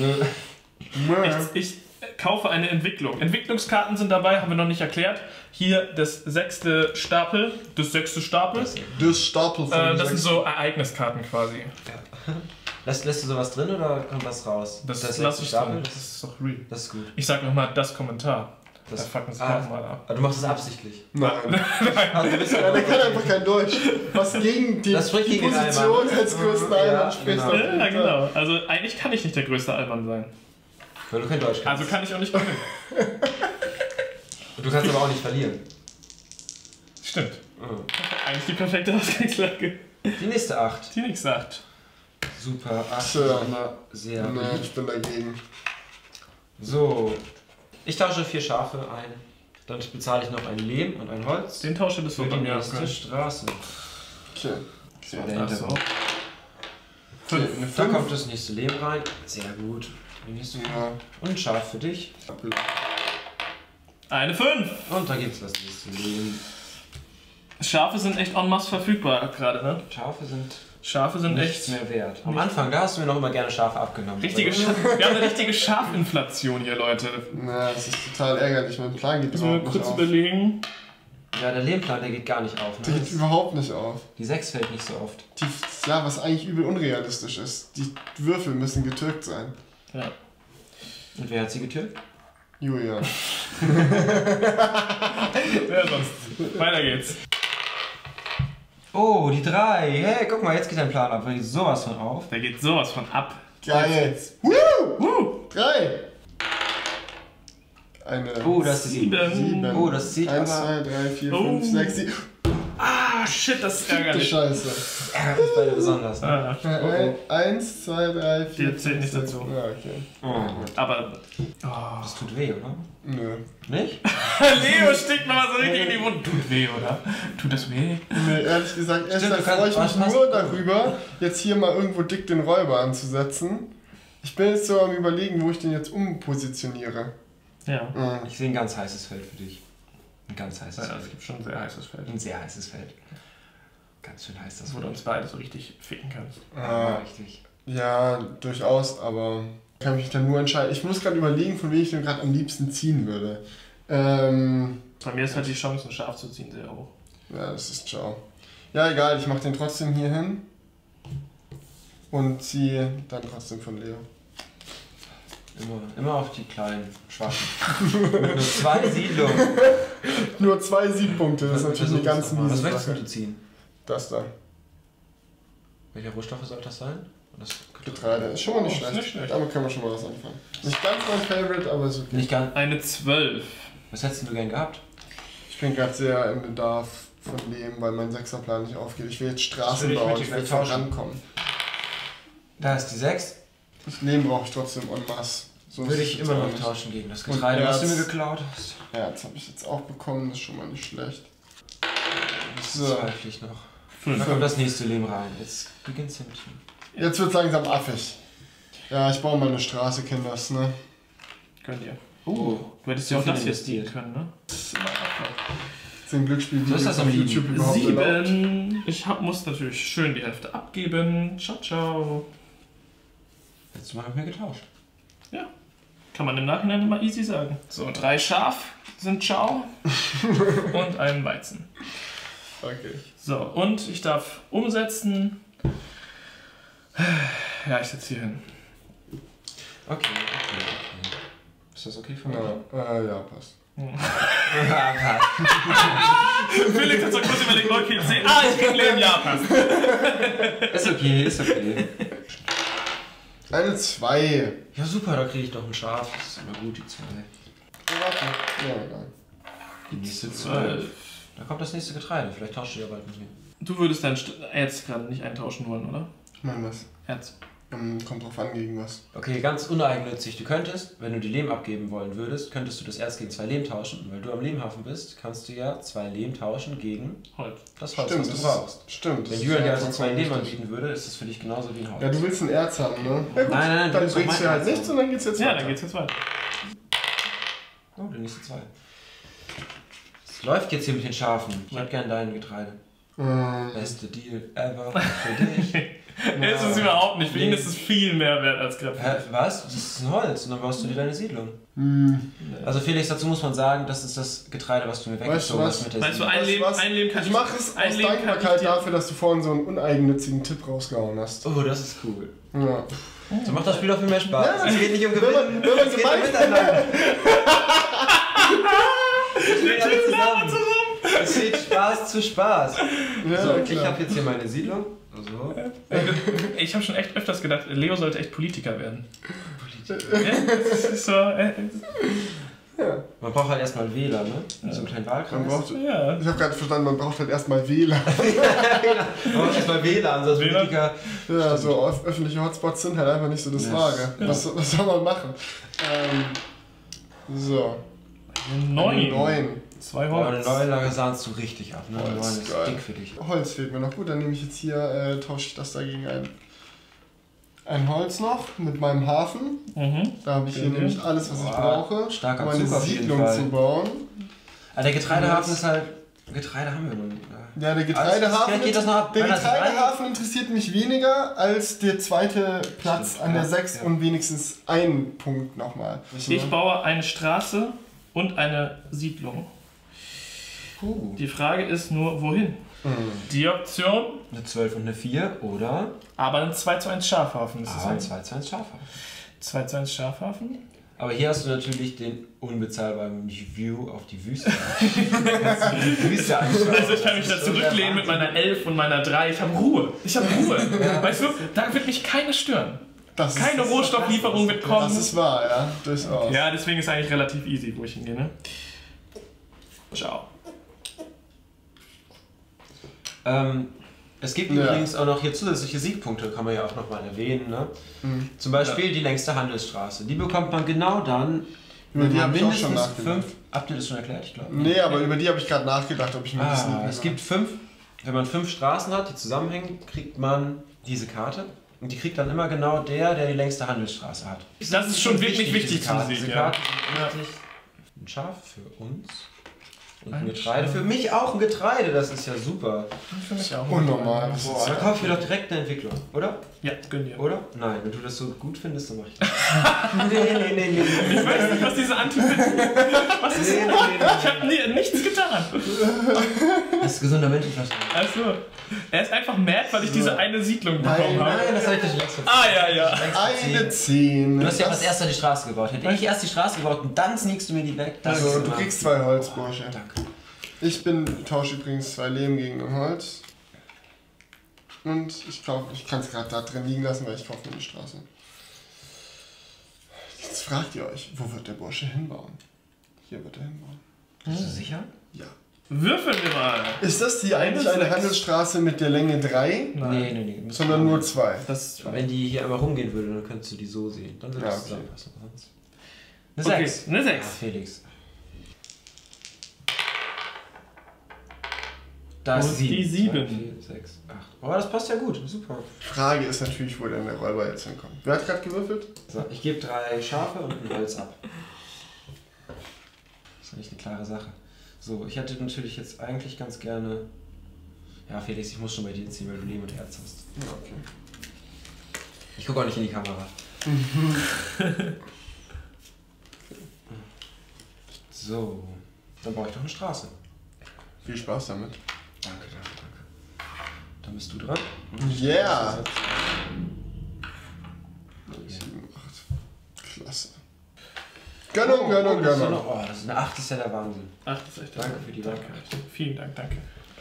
Ich kaufe eine Entwicklung. Entwicklungskarten sind dabei, haben wir noch nicht erklärt. Hier das 6. Stapel. Das 6. Stapel. Das Stapel von Das sind so Ereigniskarten quasi. Lässt du sowas drin oder kommt was raus? Das letzte lasse ich Stapel? drin. Das ist doch real. Das ist gut. Ich sag nochmal das Kommentar. Da Das, fucken sie mal ab. aber du machst es absichtlich. Nein. Also, du bist Ja, der kann einfach kein Deutsch. Was gegen die, Das spricht die gegen den Position Allmann. als größten Ja, Allmann spricht. genau. auf jeden Ja, Fall. genau. Also eigentlich kann ich nicht der größte Allmann sein. Weil du kein Deutsch kannst. Also kann ich auch nicht gewinnen. Du kannst aber auch nicht verlieren. Stimmt. Oh. Eigentlich die perfekte Ausgangslage. Die nächste 8. Die nichts sagt. Super, 8 Tja. ist immer sehr Nee, beliebt. ich bin dagegen. So, ich tausche 4 Schafe ein. Dann bezahle ich noch ein Lehm und ein Holz. Den tausche das für so die bei mir ab. nächste Straße. Okay. So, der Ach so. Hintergrund. Eine Da 5. kommt das nächste Lehm rein. Sehr gut. Die nächste Ja. Und ein Schaf für dich. Eine 5. Und da gibt es das nächste Lehm. Schafe sind echt en masse verfügbar gerade, ne? Schafe sind echt nichts mehr wert. Am Anfang, da hast du mir noch immer gerne Schafe abgenommen. richtige Wir haben eine richtige Schafinflation hier, Leute. Na, das ist total ärgerlich. Mein Plan geht Müssen wir überhaupt nicht kurz auf. überlegen. Ja, der Lehmplan, der geht gar nicht auf. Der Ne? geht überhaupt nicht auf. Die 6 fällt nicht so oft. Ja, was eigentlich übel unrealistisch ist. Die Würfel müssen getürkt sein. Ja. Und wer hat sie getürkt? Julian. Wer sonst? Weiter geht's. Oh, die 3. Hey, guck mal, jetzt geht dein Plan ab. Da geht sowas von auf. Der geht sowas von ab. Geil. Woo! Woo! 3. Eine. Oh, das ist die 7. 7. Oh, das sieht 1, aber... 2, 3, 4, Oh. 5, 6, 7. Ah, shit, das ist Du ärgerlich. Scheiße. ärgert mich beide besonders. Ne? Ah, 1, 2, 3, 4. Die zählt nicht dazu. Ja, okay. Oh, aber. Oh. das tut weh, oder? Nö. Nicht? Leo stickt nochmal so richtig in die Wunde. Tut weh, oder? Tut das weh? Nee, ehrlich gesagt, erst Stimmt, dann du kannst- freue ich mich was- nur darüber, jetzt hier mal irgendwo dick den Räuber anzusetzen. Ich bin jetzt so am Überlegen, wo ich den jetzt umpositioniere. Ja. Mhm. Ich sehe ein ganz heißes Feld für dich. Ein ganz heißes Ja, es Feld. gibt schon ein sehr heißes Feld. Ein sehr heißes Feld. Ganz schön heiß das Wo du uns beide so richtig ficken kannst. Ja, richtig. Ja, durchaus, aber kann mich dann nur entscheiden. Ich muss gerade überlegen, von wem ich den gerade am liebsten ziehen würde. Bei mir ist halt die Chance, ein Schaf zu ziehen, sehr hoch. Ja, das ist ciao. Ja, egal, ich mache den trotzdem hier hin. Und ziehe dann trotzdem von Leo. Immer auf die kleinen, schwachen. Mit nur 2 Siedlungen. Nur 2 Siegpunkte, das ist natürlich eine ganz miese Was möchtest Sache. du ziehen? Das da. Welche Rohstoffe soll das sein? Das Getreide. Ist schon mal nicht Oh, ist schlecht. nicht schlecht. Damit können wir schon mal was anfangen. Nicht ganz mein Favorite, aber ist okay. Nicht ganz. Eine 12. Was hättest du gern gehabt? Ich bin gerade sehr im Bedarf von Leben, weil mein Sechserplan nicht aufgeht. Ich will jetzt Straßen Das will ich bauen, mit dir ich will gleich tauschen. vorankommen. Da ist die 6. Das Leben brauche ich trotzdem en masse. So Würde ist ich es immer jetzt noch auch nicht. tauschen gegen das Und Getreide, was du Erz. mir geklaut hast. Erz habe ich jetzt auch bekommen, das ist schon mal nicht schlecht. Das So. zweifle ich noch. Da 5. kommt das nächste Leben rein. Jetzt beginnt's im Team. Jetzt wird es langsam affig. Ja, ich baue mal eine Straße, Kinders, ne? Könnt ihr. Oh, Du hättest so ja auch viel das jetzt ziehen investiert. können, ne? Das ist immer einfach. Sind Glücksspiel, So ist das am auf YouTube Lieben. überhaupt erlaubt? 7. Muss natürlich schön die Hälfte abgeben. Ciao, ciao. Hättest du mal mit mir getauscht. Ja. Kann man im Nachhinein immer easy sagen. So, 3 Schaf sind ciao. Und ein Weizen. Okay. So, und ich darf umsetzen. Ja, ich setze hier hin. Okay. Ist das okay für mich? Ja, passt. Felix hat so kurz überlegt, okay, 10. Ah, ich krieg Leben, ja, passt. Ist okay, ist okay. Eine 2. Ja super, da kriege ich doch ein Schaf. Das ist immer gut, die 2. Warte. Ja, egal. Die nächste 12. 12. Da kommt das nächste Getreide. Vielleicht tauscht du ja bald mit mir. Du würdest dein Erz gerade nicht eintauschen wollen, oder? Ich meine was. Erz. Kommt drauf an, gegen was. Okay, ganz uneigennützig. Du könntest, wenn du die Lehm abgeben wollen würdest, könntest du das Erz gegen 2 Lehm tauschen. Und weil du am Lehmhafen bist, kannst du ja 2 Lehm tauschen gegen Holz. das Holz, Stimmt, was du brauchst. Stimmt. Wenn Julian dir also 2 Lehm anbieten würde, ist das für dich genauso wie ein Holz. Ja, du willst ein Erz haben, ne? Ja, gut, Nein, dann willst bringst doch du mein halt Erz nichts haben. und dann geht's jetzt Ja, weiter. dann geht's jetzt weiter. Oh, der nächste 2. Es läuft jetzt hier mit den Schafen. Ich hätte gern dein Getreide. Beste Deal ever für dich. Ist es überhaupt nicht. Für ihn ist es viel mehr wert als Grapefruit. Hä, was? Das ist ein Holz und dann baust du dir deine Siedlung. Also Felix, dazu muss man sagen, das ist das Getreide, was du mir weggezogen Weißt du hast mit der Weißt du, Siedlung. ein Leben kann Ich mache es ein aus Leben kann ich Dankbarkeit dir- dafür, dass du vorhin so einen uneigennützigen Tipp rausgehauen hast. Oh, das ist cool. Ja. So macht das Spiel auch viel mehr Spaß. Ja, Es geht nicht um wenn Gewinnen, man es geht um gemein- Miteinander. Wir spielen alle zusammen. Es steht Spaß zu Spaß. Ja, So, ich klar. habe jetzt hier meine Siedlung. So. Ich habe schon echt öfters gedacht, Leo sollte echt Politiker werden. Ja, das ist so, Man braucht halt erstmal Wähler, ne? So einen kleinen Man Wahlkreis. braucht, ja. ich habe gerade verstanden, man braucht halt erstmal Wähler. Man braucht erstmal Wähler, also als Wähler? Politiker. Ja, so öffentliche Hotspots sind halt einfach nicht so das Ja. Wahre. Ja. Was soll man machen? So. 9. 9. 2 Boah, eine Holz. neue Lage sahnst du richtig ab, ne? Holz, 9 ist geil. dick für dich. Holz fehlt mir noch. Gut, dann nehme ich jetzt hier, tausche ich das dagegen ein Holz noch mit meinem Hafen. Mhm. Da habe ich hier Okay. nämlich alles, was ich Boah, brauche, starker um eine Zug auf jeden Siedlung Fall. zu bauen. Aber der Getreidehafen ist halt. Getreide haben wir noch nicht. Ja, der Vielleicht Getreidehafen, geht das noch ab. der Wenn das Getreidehafen interessiert mich weniger als der zweite Platz Stimmt, an der ja, 6 ja. und wenigstens einen Punkt nochmal. Ich baue eine Straße und eine Siedlung. Die Frage ist nur, wohin? Die Option, Eine 12 und eine 4 oder aber ein 2:1 Schafhafen. Das ist ein ein 2:1 Schafhafen. 2:1 Schafhafen. Aber hier hast du natürlich den unbezahlbaren View auf die Wüste. Kannst du die Wüste anschauen. Also ich kann mich da Das ist so der zurücklehnen mit meiner 11 und meiner 3. Ich habe Ruhe. Weißt du, da wird mich keiner stören. Das ist- Keine Rohstofflieferung wird kommen. Das ist wahr, ja, durchaus. Ja, deswegen ist eigentlich relativ easy, wo ich hingehe, ne? Ciao. Es gibt Ja. übrigens auch noch hier zusätzliche Siegpunkte, kann man ja auch nochmal erwähnen. Ne? Zum Beispiel die längste Handelsstraße. Die bekommt man genau dann, Über die man habe ich auch schon mindestens nachgedacht. 5. Habt ihr das schon erklärt? Ich glaube. Nee, aber über die habe ich gerade nachgedacht, ob ich mir das nicht Es gibt 5, wenn man 5 Straßen hat, die zusammenhängen, kriegt man diese Karte. Und die kriegt dann immer genau der die längste Handelsstraße hat. Das ist schon wirklich wichtig diese zum Karten. Sieg, Diese ja. Karten sind wichtig. Ein Schaf für uns. Und ein Ein Getreide. Schaf. Für mich auch ein Getreide, das ist ja super. Für mich auch. unnormal. Das Boah, ist da kaufe ich mir doch direkt eine Entwicklung, oder? Ja, gönn dir. Oder? Nein, wenn du das so gut findest, dann mach ich das. nee. Ich weiß nicht, was diese Was ist Nee. Ich habe nichts getan. Das ist gesunder Menschenverstand. Also, er ist einfach mad, weil ich diese eine Siedlung bekommen habe. Nein, das habe ich dir schon längst erzählt. Ah, ja. eine 10. Du hast ja auch als erster die Straße gebaut. Hätte ich erst die Straße gebaut und dann sneakst du mir die weg. Das Also, ist du immer- kriegst 2 Holz, Bursche. Danke. Ich tausche übrigens 2 Lehm gegen ein Holz. Und ich kann es gerade da drin liegen lassen, weil ich kaufe mir eine Straße. Jetzt fragt ihr euch, wo wird der Bursche hinbauen? Hier wird er hinbauen. Bist du sicher? Ja. Würfeln wir mal. Ist das die eigentlich eine 6. Handelsstraße mit der Länge 3? Nee. Sondern nur 2. Das ist Wenn die hier einmal rumgehen würde, dann könntest du die so sehen. Dann würde Ja, es okay. zusammenpassen. Sonst. Eine Okay, 6. eine 6. Ja, Felix. Da Und ist 7. die 7. 2, 4, 6, 8. Oh, das passt ja gut. Super. Die Frage ist natürlich, wo denn der Räuber jetzt hinkommt. Wer hat gerade gewürfelt? So, ich gebe 3 Schafe und ein Holz ab. Das ist eigentlich eine klare Sache. So, ich hätte natürlich jetzt eigentlich ganz gerne... Ja, Felix, ich muss schon bei dir ziehen, weil du Lehm und Herz hast. Ja, okay. Ich gucke auch nicht in die Kamera. So, dann brauche ich doch eine Straße. Viel Spaß damit. Danke. Dann bist du dran. Yeah! 7, 8. Klasse. Gönnung. Oh, das ist eine 8, ist ja der Wahnsinn. Ach, das ist echt Danke für die Danke. Wahrheit. Vielen Dank, danke.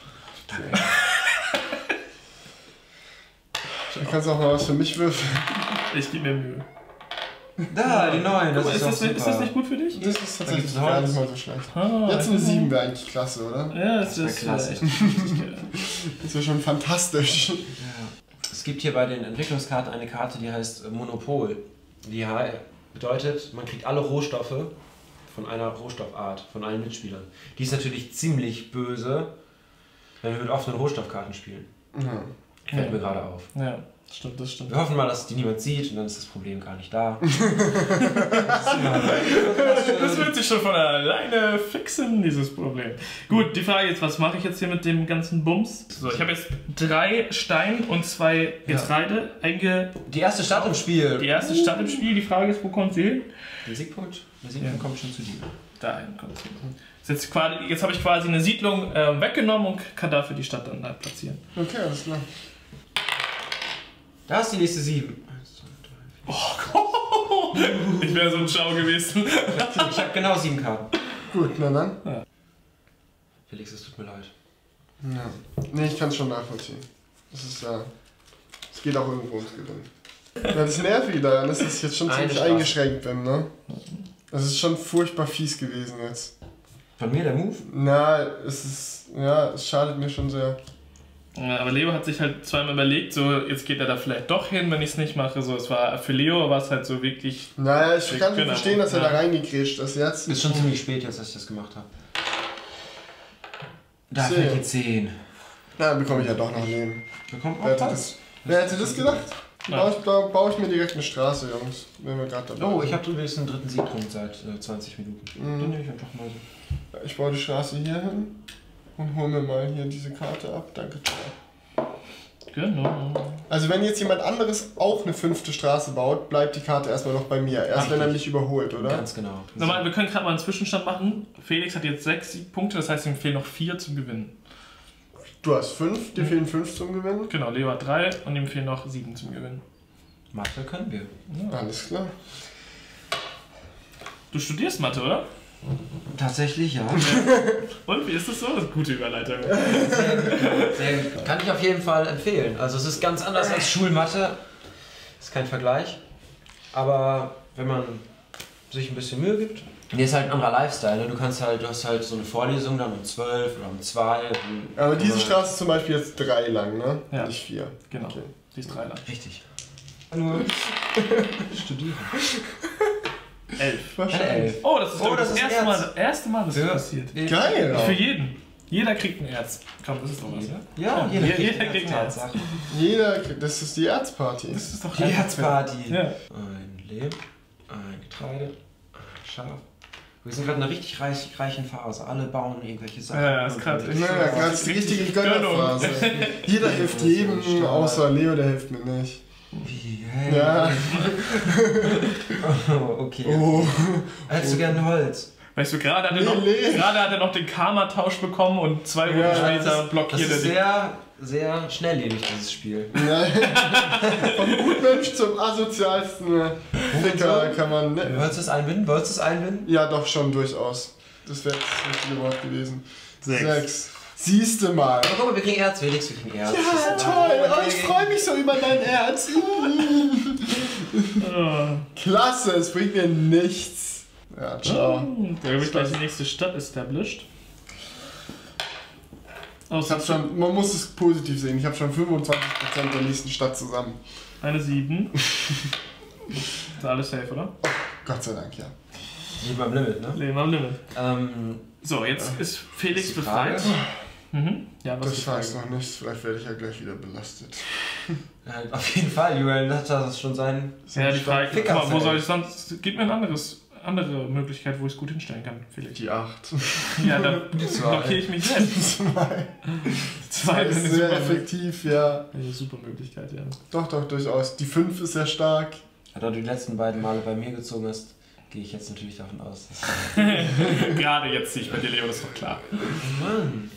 Du kannst auch mal was für mich würfeln. Ich gebe mir Mühe. Da, die 9, das Guck mal, ist, doch ist das super. nicht gut für dich? Das ist tatsächlich gibt's gar Holz. nicht mal so schlecht. Ah, Jetzt eine 7 wäre eigentlich klasse, oder? Ja, das wär ist klasse. echt richtig geil. Das wäre schon fantastisch. Ja. Es gibt hier bei den Entwicklungskarten eine Karte, die heißt Monopol. Die bedeutet, man kriegt alle Rohstoffe von einer Rohstoffart, von allen Mitspielern. Die ist natürlich ziemlich böse, wenn wir mit offenen Rohstoffkarten spielen. Ja. Fällt mir gerade auf. Ja, stimmt, das stimmt. Wir hoffen mal, dass die niemand sieht und dann ist das Problem gar nicht da. Das wird sich schon von alleine fixen, dieses Problem. Gut, die Frage jetzt, was mache ich jetzt hier mit dem ganzen Bums? So, ich habe jetzt 3 Stein und 2 Getreide Die erste Stadt im Spiel. Die erste Stadt im Spiel, die Frage ist, wo kommt sie hin? Der Siegpunkt kommt schon zu dir. Dahin kommt sie hin. Jetzt habe ich quasi eine Siedlung weggenommen und kann dafür die Stadt dann halt platzieren. Okay, alles klar. Da ist die nächste 7. Oh Gott! Ich wäre so ein Schau gewesen. Ich habe genau 7 Karten. Gut, na dann. Ja. Felix, es tut mir leid. Ja. Nee, ich kann es schon nachvollziehen. Das ist ja. Es geht auch irgendwo ums Gewinnen. Ja, das nervig daran, dass ich jetzt schon Eine ziemlich Straße. eingeschränkt bin, ne? Das ist schon furchtbar fies gewesen jetzt. Von mir der Move? Na, es schadet mir schon sehr. Ja, aber Leo hat sich halt zweimal überlegt, so jetzt geht er da vielleicht doch hin, wenn ich es nicht mache. So, es war für Leo war es halt so wirklich. Naja, ich kann Genau. verstehen, dass er Ja. da reingekrätscht ist jetzt. Ist schon ziemlich spät jetzt, dass ich das gemacht habe. Da 10. fällt die 10. Na, dann bekomme ich ja doch noch Leben. Bekommt Wer auch hätte was. Wer hätte das gedacht? Ja. Baue ich mir direkt eine Straße, Jungs. Wenn wir gerade dabei Oh, ich sind. habe übrigens einen 3. Siegpunkt seit 20 Minuten. Mhm. Den nehme ich einfach mal so. Ich baue die Straße hier hin und hole mir mal hier diese Karte ab. Danke, ciao. Genau. Also wenn jetzt jemand anderes auch eine 5. Straße baut, bleibt die Karte erstmal noch bei mir. Erst wenn er mich überholt, oder? Ganz genau. Nochmal, wir können gerade mal einen Zwischenstand machen. Felix hat jetzt 6 Siegpunkte, das heißt, ihm fehlen noch 4 zum Gewinnen. Du hast 5, dir fehlen 5 zum Gewinnen. Genau, Leo hat 3 und ihm fehlen noch 7 zum Gewinnen. Mathe können wir. Alles klar. Du studierst Mathe, oder? Tatsächlich, ja. Und wie ist das so? Das ist eine gute Überleitung. Sehr gut. Kann ich auf jeden Fall empfehlen. Also es ist ganz anders als Schulmathe. Ist kein Vergleich. Aber wenn man sich ein bisschen Mühe gibt. Hier ist halt ein anderer Lifestyle. Ne? Du hast halt so eine Vorlesung dann um 12 oder um 2. Aber diese Straße ist zum Beispiel jetzt 3 lang, ne? Ja. Nicht 4. Genau, Okay. die ist 3 lang. Richtig. Nur studieren. 11. Wahrscheinlich. Oh, das ist, Oh, das, das ist erste Mal, dass das passiert. Geil! Für jeden. Jeder kriegt ein Erz. Komm, das ist doch was, ne? Ja, jeder jeder kriegt ein Erz. Tatsache. Das ist die Erzparty. Das ist doch Die Herzparty. Ja. Ein Lehm, ein Getreide, ein Schaf. Wir sind gerade in einer richtig reichen Phase. Alle bauen irgendwelche Sachen. Ja, ist gerade Ja, gerade ist die richtige Gönnerphase. Gönnung. Jeder hilft jedem, außer Leo, der hilft mir nicht. Wie? Hey. Ja. Oh, okay. Oh. Hättest du gern Holz? Weißt du, gerade hat er noch den Karma-Tausch bekommen und 2 Runden Ja, später Das blockiert er ist den. sehr, sehr schnelllebig, dieses Spiel. Ja. Vom Gutmensch zum asozialsten Ficker kann man. Ne? Wolltest du es einbinden? Wolltest du es einbinden? Ja, doch schon durchaus. Das wäre das richtige Wort gewesen. 6. 6. Siehste mal. Aber guck mal, wir kriegen Erz, Felix, wir kriegen Erz. Ja, toll. Oh, ich freue mich so über dein Herz. Klasse, es bringt mir nichts. Ja, ciao. Da wird gleich die nächste Stadt established. Ich hab schon, man muss es positiv sehen. Ich habe schon 25% der nächsten Stadt zusammen. Eine 7. Ist alles safe, oder? Gott sei Dank, ja. Leben am Limit, ne? Leben am Limit. Ähm, So, jetzt ist Felix ist die Frage. befreit. Mhm. Ja, was Das ist die Frage? heißt noch nichts. Vielleicht werde ich ja gleich wieder belastet. auf jeden Fall, Julian hat das schon sein. Ja, die Frage, guck mal, wo Fickerfeld. soll ich sonst... Gib mir eine andere Möglichkeit, wo ich es gut hinstellen kann, Felix. Die 8. Ja, dann Die 2. blockiere ich mich selbst. 2. Zwei Das ist ist sehr effektiv, ja. Eine super Möglichkeit, ja. Doch, durchaus. Die 5 ist sehr stark. Da du die letzten beiden Male bei mir gezogen hast, gehe ich jetzt natürlich davon aus. Gerade jetzt ziehe ich bei dir, Leo, das ist doch klar. Mann.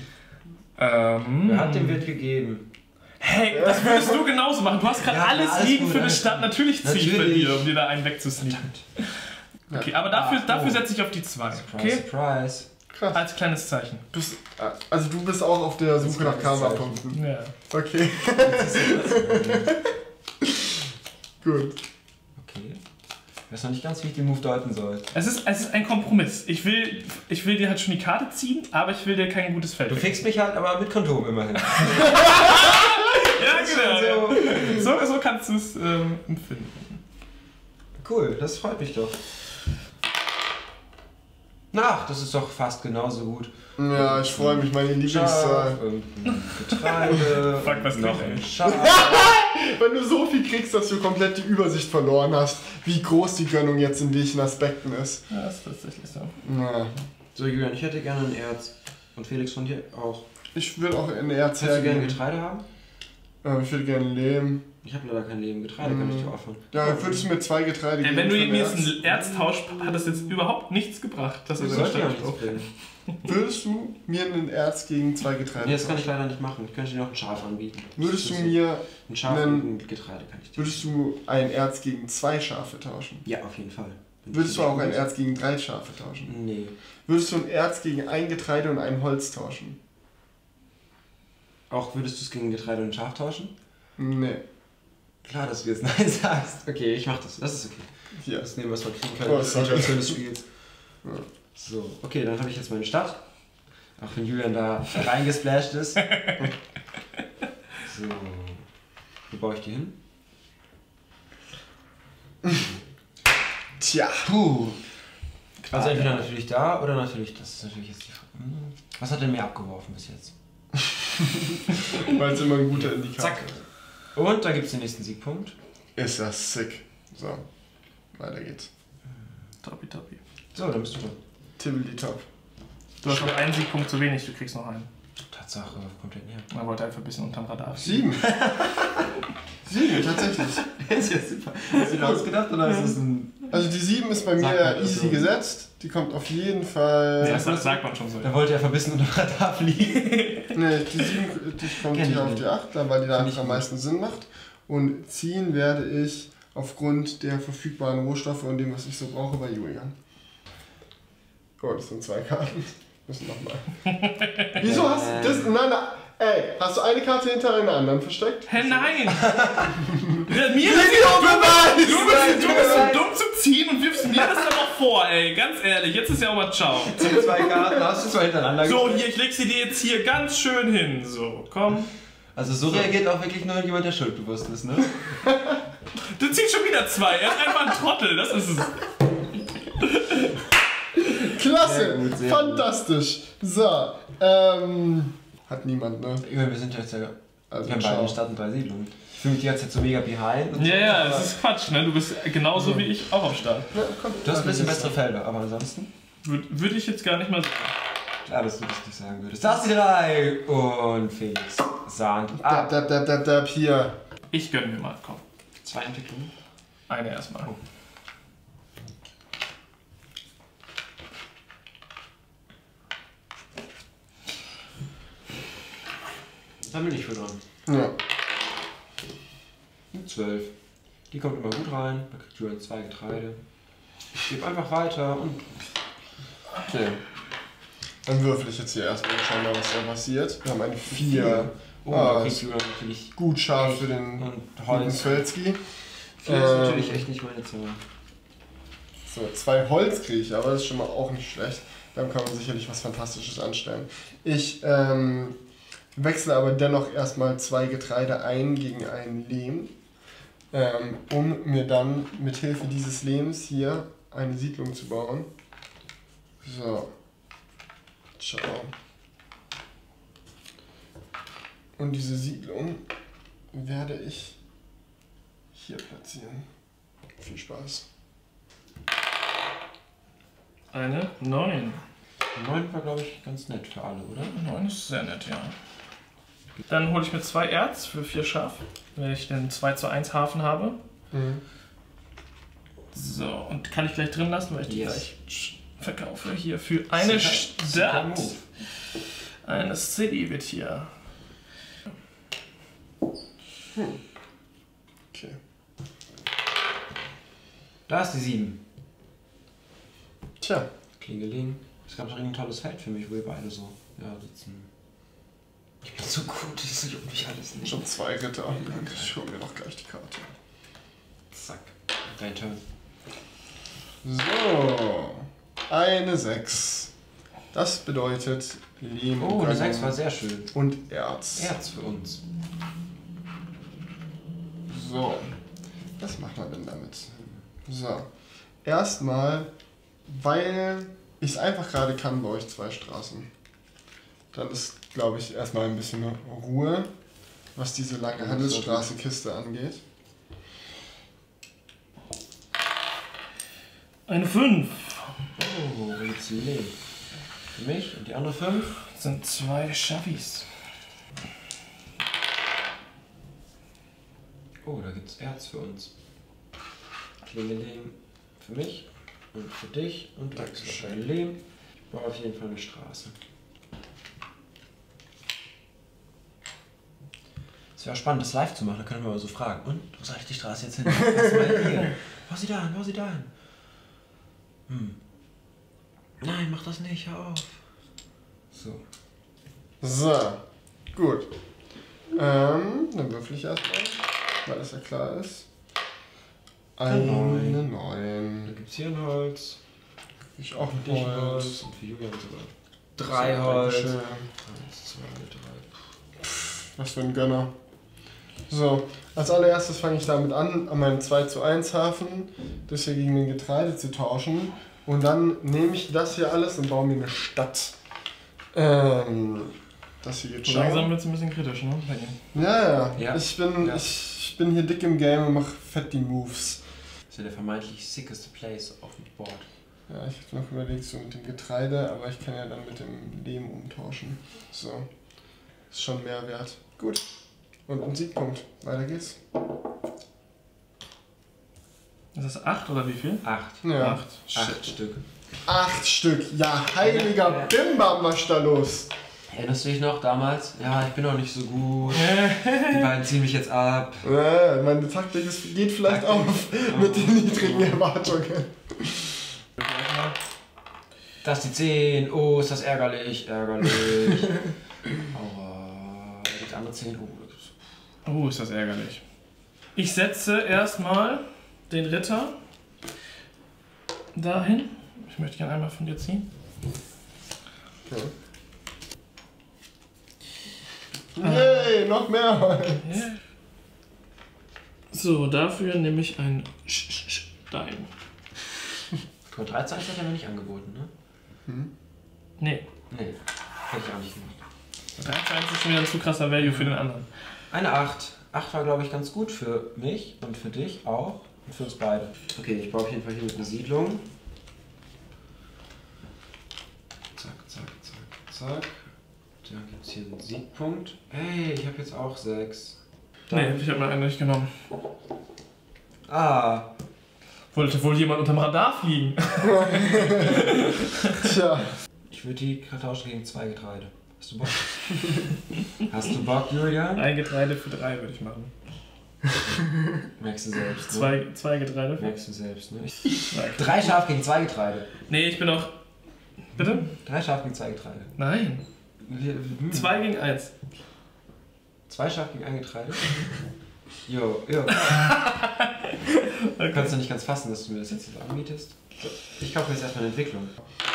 Wer Wer hat dem Wirt gegeben? Hey, das würdest du genauso machen. Du hast gerade Ja, alles alles liegen gut, für eine alles Stadt. gut. Natürlich ziehe ich bei Natürlich. dir, um dir da einen wegzusneaken. Okay, aber dafür setze ich auf die 2. Surprise, Okay? surprise. Krass. Als kleines Zeichen. Also du bist auch auf der Suche nach Karma-Punkten. Ja. Okay. Gut. Okay. Ich weiß noch nicht ganz, wie ich den Move deuten soll. Es ist ein Kompromiss. Ich will dir halt schon die Karte ziehen, aber ich will dir kein gutes Feld. Du fixst mich halt aber mit Kondom immerhin. Ja, genau. So kannst du es empfinden. Cool, das freut mich doch. Na, das ist doch fast genauso gut. Ja, ich freue mich, meine Lieblingszahl. Getreide, Fuck, was noch krieg ein ich? Schaf. Wenn du so viel kriegst, dass du komplett die Übersicht verloren hast, wie groß die Gönnung jetzt in welchen Aspekten ist. Ja, das ist tatsächlich so. Ja. So, Julian, ich hätte gerne ein Erz. Und Felix von dir auch. Ich will auch in Erz Hättest du gerne hergehen. Getreide haben? Ich würde gerne Lehm. Ich habe leider kein Leben. Getreide kann ich dir offern. Ja, würdest du mir 2 Getreide geben? Wenn du für mir jetzt Erz? einen Erztausch, hat das jetzt überhaupt nichts gebracht. Das ist Sollte ja ja nichts bringen. Würdest du mir einen Erz gegen 2 Getreide Nee, das kann ich tauschen? leider nicht machen. Ich könnte dir noch ein Schaf anbieten. Würdest du mir ein Schaf einen- und ein Getreide kann ich dir. Würdest du ein Erz gegen 2 Schafe tauschen? Ja, auf jeden Fall. Würdest du auch ein Erz gegen 3 Schafe tauschen? Nee. Würdest du ein Erz gegen ein Getreide und ein Holz tauschen? Auch würdest du es gegen Getreide und Schaf tauschen? Nee. Klar, dass du jetzt Nein sagst. Okay, ich mach das. Das ist okay. Hier. Das nehmen wir, was wir kriegen können. Oh, Das ist sorry. ein schönes Spiel. Ja. So, okay, dann habe ich jetzt meine Stadt. Auch wenn Julian da reingesplasht ist. So. Wo baue ich die hin? Tja. Puh. Also entweder natürlich da oder natürlich, das ist natürlich jetzt die Frage. Was hat denn mehr abgeworfen bis jetzt? Weil es immer ein guter Indikator Zack. Und da gibt es den nächsten Siegpunkt. ist. Ja sick. So. Weiter geht's. Toppi. So, dann bist du dran. Tibbly top. Du hast noch einen Siegpunkt zu wenig, du kriegst noch einen. Tatsache, kommt der näher. Man wollte einfach ein bisschen unterm Radar. 7. 7, tatsächlich. Ist ja super. Hast du dir ausgedacht oder ist das ein. Also die 7 ist bei Sag mir mal, easy also- gesetzt. Die kommt auf jeden Fall. Das sagt man schon so. Da wollte er verbissen unter dem Radar fliegen. Ne, die 7 die kommt Kenn ich hier auf nicht. die 8, weil die da Find einfach ich am gut. meisten Sinn macht. Und ziehen werde ich aufgrund der verfügbaren Rohstoffe und dem, was ich so brauche, bei Julian. Oh, das sind 2 Karten. Müssen nochmal. Wieso hast du das? Nein, ey, hast du eine Karte hinter einer anderen versteckt? Hä, nein! Mir ist du bist so dumm zum Ziehen und wirfst mir das dann noch vor, ey. Ganz ehrlich, jetzt ist ja auch mal ciao. 2 Karten hast du 2 hintereinander So, gestellt. hier, ich leg sie dir jetzt hier ganz schön hin. So, komm. Also so reagiert auch wirklich nur jemand, der schuldbewusst ist, ne? Du ziehst schon wieder 2. Er ist einfach ein Trottel, das ist es. Klasse! Sehr gut, sehr Fantastisch! So, hat niemand, ne? Wir sind jetzt ja. Also Wir haben beide eine Stadt und 3 Siedlungen. Ich fühle mich die ganze Zeit so mega behind. Und Ja, so. das ist Quatsch, ne? Du bist genauso wie ich auch am Start. Ja, komm, Du hast ein bisschen also, bessere Felder, aber ansonsten. Würde ich jetzt gar nicht mal sagen. Klar, dass du das nicht sagen würdest. Da hast die 3 und Felix. Sand. Hier. Ich gönn mir mal, komm. 2 Entwicklungen. Eine erstmal. Oh. Da bin ich für dran. Ja. 12. Die kommt immer gut rein. Da kriegt Julian 2 Getreide. Ich gebe einfach weiter und. Okay. Dann würfel ich jetzt hier erstmal und schau mal, was da passiert. Wir haben eine 4. Oh, Ah, da kriegt ist Julian natürlich. gut scharf für den Und guten Holz. Felski. 4 ist natürlich echt nicht meine Zahl. So, 2 Holz kriege ich, aber das ist schon mal auch nicht schlecht. Dann kann man sicherlich was Fantastisches anstellen. Ich wechsle aber dennoch erstmal 2 Getreide ein gegen einen Lehm, um mir dann mit Hilfe dieses Lehms hier eine Siedlung zu bauen. So. Ciao. Und diese Siedlung werde ich hier platzieren. Viel Spaß. Eine 9. 9 war, glaube ich, ganz nett für alle, oder? 9 ist sehr nett, ja. Dann hole ich mir 2 Erz für 4 Schaf, wenn ich den 2:1 Hafen habe. Mhm. So, und kann ich gleich drin lassen, weil ich die Yes. gleich verkaufe. Hier für eine Super Stadt. Move. Eine City wird hier. Okay. Da ist die 7. Tja. Klingeling. Es gab doch ein tolles Feld für mich, wo wir beide so sitzen. Ich bin so gut, das juckt mich alles nicht. Schon 2 Ritter. Ich hole mir noch gleich die Karte. Zack. Dein Turn. So, eine 6. Das bedeutet Lehm. Oh, eine 6 war sehr schön. Und Erz. Erz für uns. So, was macht man denn damit? So, erstmal, weil ich es einfach gerade kann, baue ich 2 Straßen. Dann ist, glaube ich, erstmal ein bisschen Ruhe, was diese lange Handelsstraße-Kiste angeht. Eine 5. Oh, willst du Lehm? Für mich und die andere 5? Sind 2 Schaffis. Oh, da gibt's Erz für uns. Klingellehm für mich und für dich und du kriegst wahrscheinlich Lehm. Ich baue auf jeden Fall eine Straße. Es wäre spannend, das live zu machen, da können wir mal so fragen. Und, wo soll ich die Straße jetzt hin? Was mal hier? Bau sie da hin, bau sie da hin. Nein, mach das nicht, hör auf. So. So, gut. Dann würfel ich erstmal, weil das ja klar ist. Eine 9. Da gibt's hier ein Holz. Ich auch Für dich ein Holz. Holz. Und für Julian sogar 3 3 Holz. Holz. 1, Dankeschön. 2, 3. Was für ein Gönner. So, als allererstes fange ich damit an meinem 2:1 Hafen, das hier gegen den Getreide zu tauschen. Und dann nehme ich das hier alles und baue mir eine Stadt. Das hier geht schon. Langsam wird es ein bisschen kritisch, ne? Bei ihm. Ja. Ich bin hier dick im Game und mache fett die Moves. Das ist ja der vermeintlich sickeste Place auf dem Board. Ja, ich habe noch überlegt, so mit dem Getreide, aber ich kann ja dann mit dem Lehm umtauschen. So. Ist schon mehr wert. Gut. Und ein Siegpunkt. Weiter geht's. Ist das 8 oder wie viel? 8. Ja. 8. 8 Stück. 8 Stück. Ja, heiliger Bimbam, was ist da los? Erinnerst du dich noch damals? Ja, ich bin noch nicht so gut. Die beiden ziehen mich jetzt ab. Meine Taktik geht vielleicht auf mit den niedrigen Erwartungen. Das ist die 10. Oh, ist das ärgerlich, ärgerlich. Aua. Die andere 10. Oh, ist das ärgerlich. Ich setze erstmal den Ritter dahin. Ich möchte gerne einmal von dir ziehen. Okay. Yay, noch mehr Holz. Yeah. So, dafür nehme ich einen Stein. Code 13 hat er mir nicht angeboten, ne? Nee. Nee, hätte ich auch nicht gemacht. 13 ist schon wieder ein zu krasser Value für den anderen. Eine 8. 8 war, glaube ich, ganz gut für mich und für dich auch und für uns beide. Okay, ich baue auf jeden Fall hier mit einer Siedlung. Zack, zack, zack, zack. Dann gibt es hier einen Siegpunkt. Hey, ich habe jetzt auch 6. Nee, ich habe mir einen nicht genommen. Ah. Wollte wohl jemand unterm Radar fliegen? Tja. Ich würde die tauschen gegen 2 Getreide. Hast du Bock? Hast du Bock, Julian? Ein Getreide für 3 würde ich machen. Merkst du selbst, ne? Zwei Getreide. Merkst du selbst, ne? 3 3 Schaf gegen 2 Getreide. Nee, ich bin auch... Bitte? 3 Schaf gegen 2 Getreide. Nein. 2 gegen 1. 2 Schaf gegen 1 Getreide? Jo. Okay. Kannst du nicht ganz fassen, dass du mir das jetzt anbietest? Ich kaufe jetzt erstmal eine Entwicklung.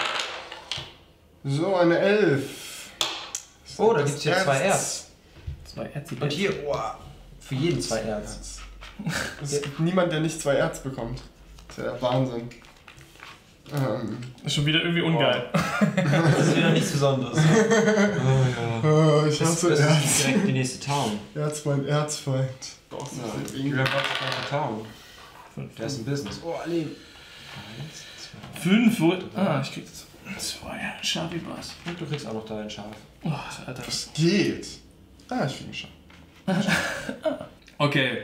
So, eine 11. Oh, da gibt es hier 2 Erz. 2 Erz. Und hier, oh, für jeden 2 Erz. Es gibt niemand, der nicht 2 Erz bekommt. Das ist ja der Wahnsinn. Ist schon wieder irgendwie ungeil. Das ist wieder nichts Besonderes. Oh ja. Ich hasse Das Erz. ist direkt die nächste Town. Erz, mein Erzfeind. Ja, Julian braucht keine Town. 5. Der ist ein Business. Oh, Leben. 1, 5, wo... Ah, ich krieg das. 2 Schafi-Bars. 2. Und du kriegst auch noch dein Schaf. Oh, Alter. Was geht? Ah, ich finde schon. Okay.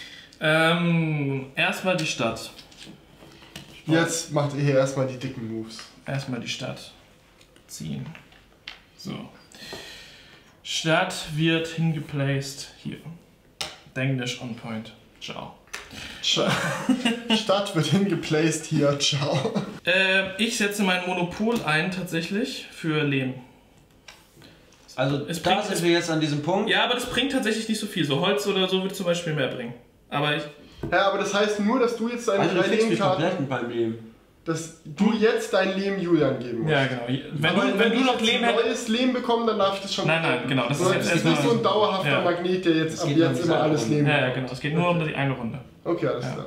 Erstmal die Stadt. Jetzt macht ihr hier erstmal die dicken Moves. Erstmal die Stadt ziehen. So. Stadt wird hingeplaced hier. Englisch on point. Ciao. Stadt wird hingeplaced hier. Ciao. Ich setze mein Monopol ein tatsächlich für Lehm. Also Es da bringt- sind wir jetzt an diesem Punkt. Ja, aber das bringt tatsächlich nicht so viel. So Holz oder so wird zum Beispiel mehr bringen. Aber ich... Ja, aber das heißt nur, dass du jetzt deine Also du 3 kriegst mich Lehmkarten... komplett mit beim Leben. dass du jetzt dein Leben Julian geben musst. Ja, genau. Wenn du noch Leben ein hättest. neues Leben bekommen, dann darf ich das schon. Nein, genau. Das ist jetzt nicht so ein dauerhafter Magnet, der jetzt ab jetzt immer alles Leben Ja, bekommt. genau. Es geht nur um die eine Runde. Okay, alles klar.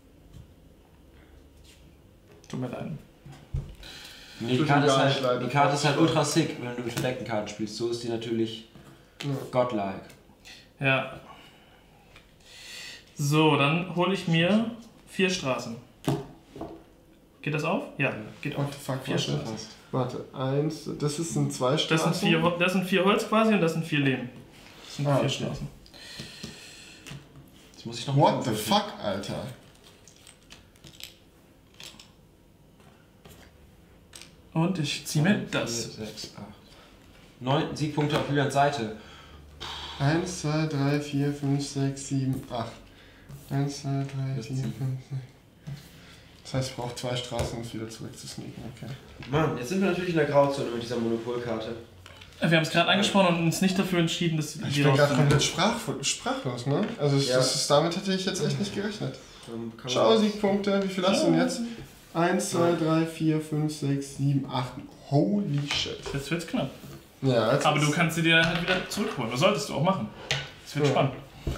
Tut mir leid. Nee, die Karte ist halt ultra sick, wenn du mit verdeckten Karten spielst. So ist die natürlich godlike. Ja. So, dann hole ich mir 4 Straßen. Geht das auf? Ja, geht auf. What the fuck, 4 Straßen. Warte, 1, das sind 2 Straßen. Das sind 4 Holz quasi und das sind 4 Lehm. Das sind 4 Straßen. Jetzt muss ich noch What the fuck, Alter? Und ich ziehe mir das. 4, 6, 8. 9 Siegpunkte auf Julians Seite. 1, 2, 3, 4, 5, 6, 7, 8. 1, 2, 3, 4, 5, 6. Das heißt, ich brauche 2 Straßen, um es wieder zurück zu sneaken. Okay. Mann, jetzt sind wir natürlich in der Grauzone mit dieser Monopolkarte. Wir haben es gerade angesprochen und uns nicht dafür entschieden, dass wir Ich bin gerade komplett sprachlos, ne? Also damit hätte ich jetzt echt nicht gerechnet. Schau, Siegpunkte, wie viel hast du denn jetzt? 1, 2, 3, 4, 5, 6, 7, 8. Holy shit. Jetzt wird's knapp. Ja, aber du kannst sie dir halt wieder zurückholen. Das solltest du auch machen. Das wird spannend.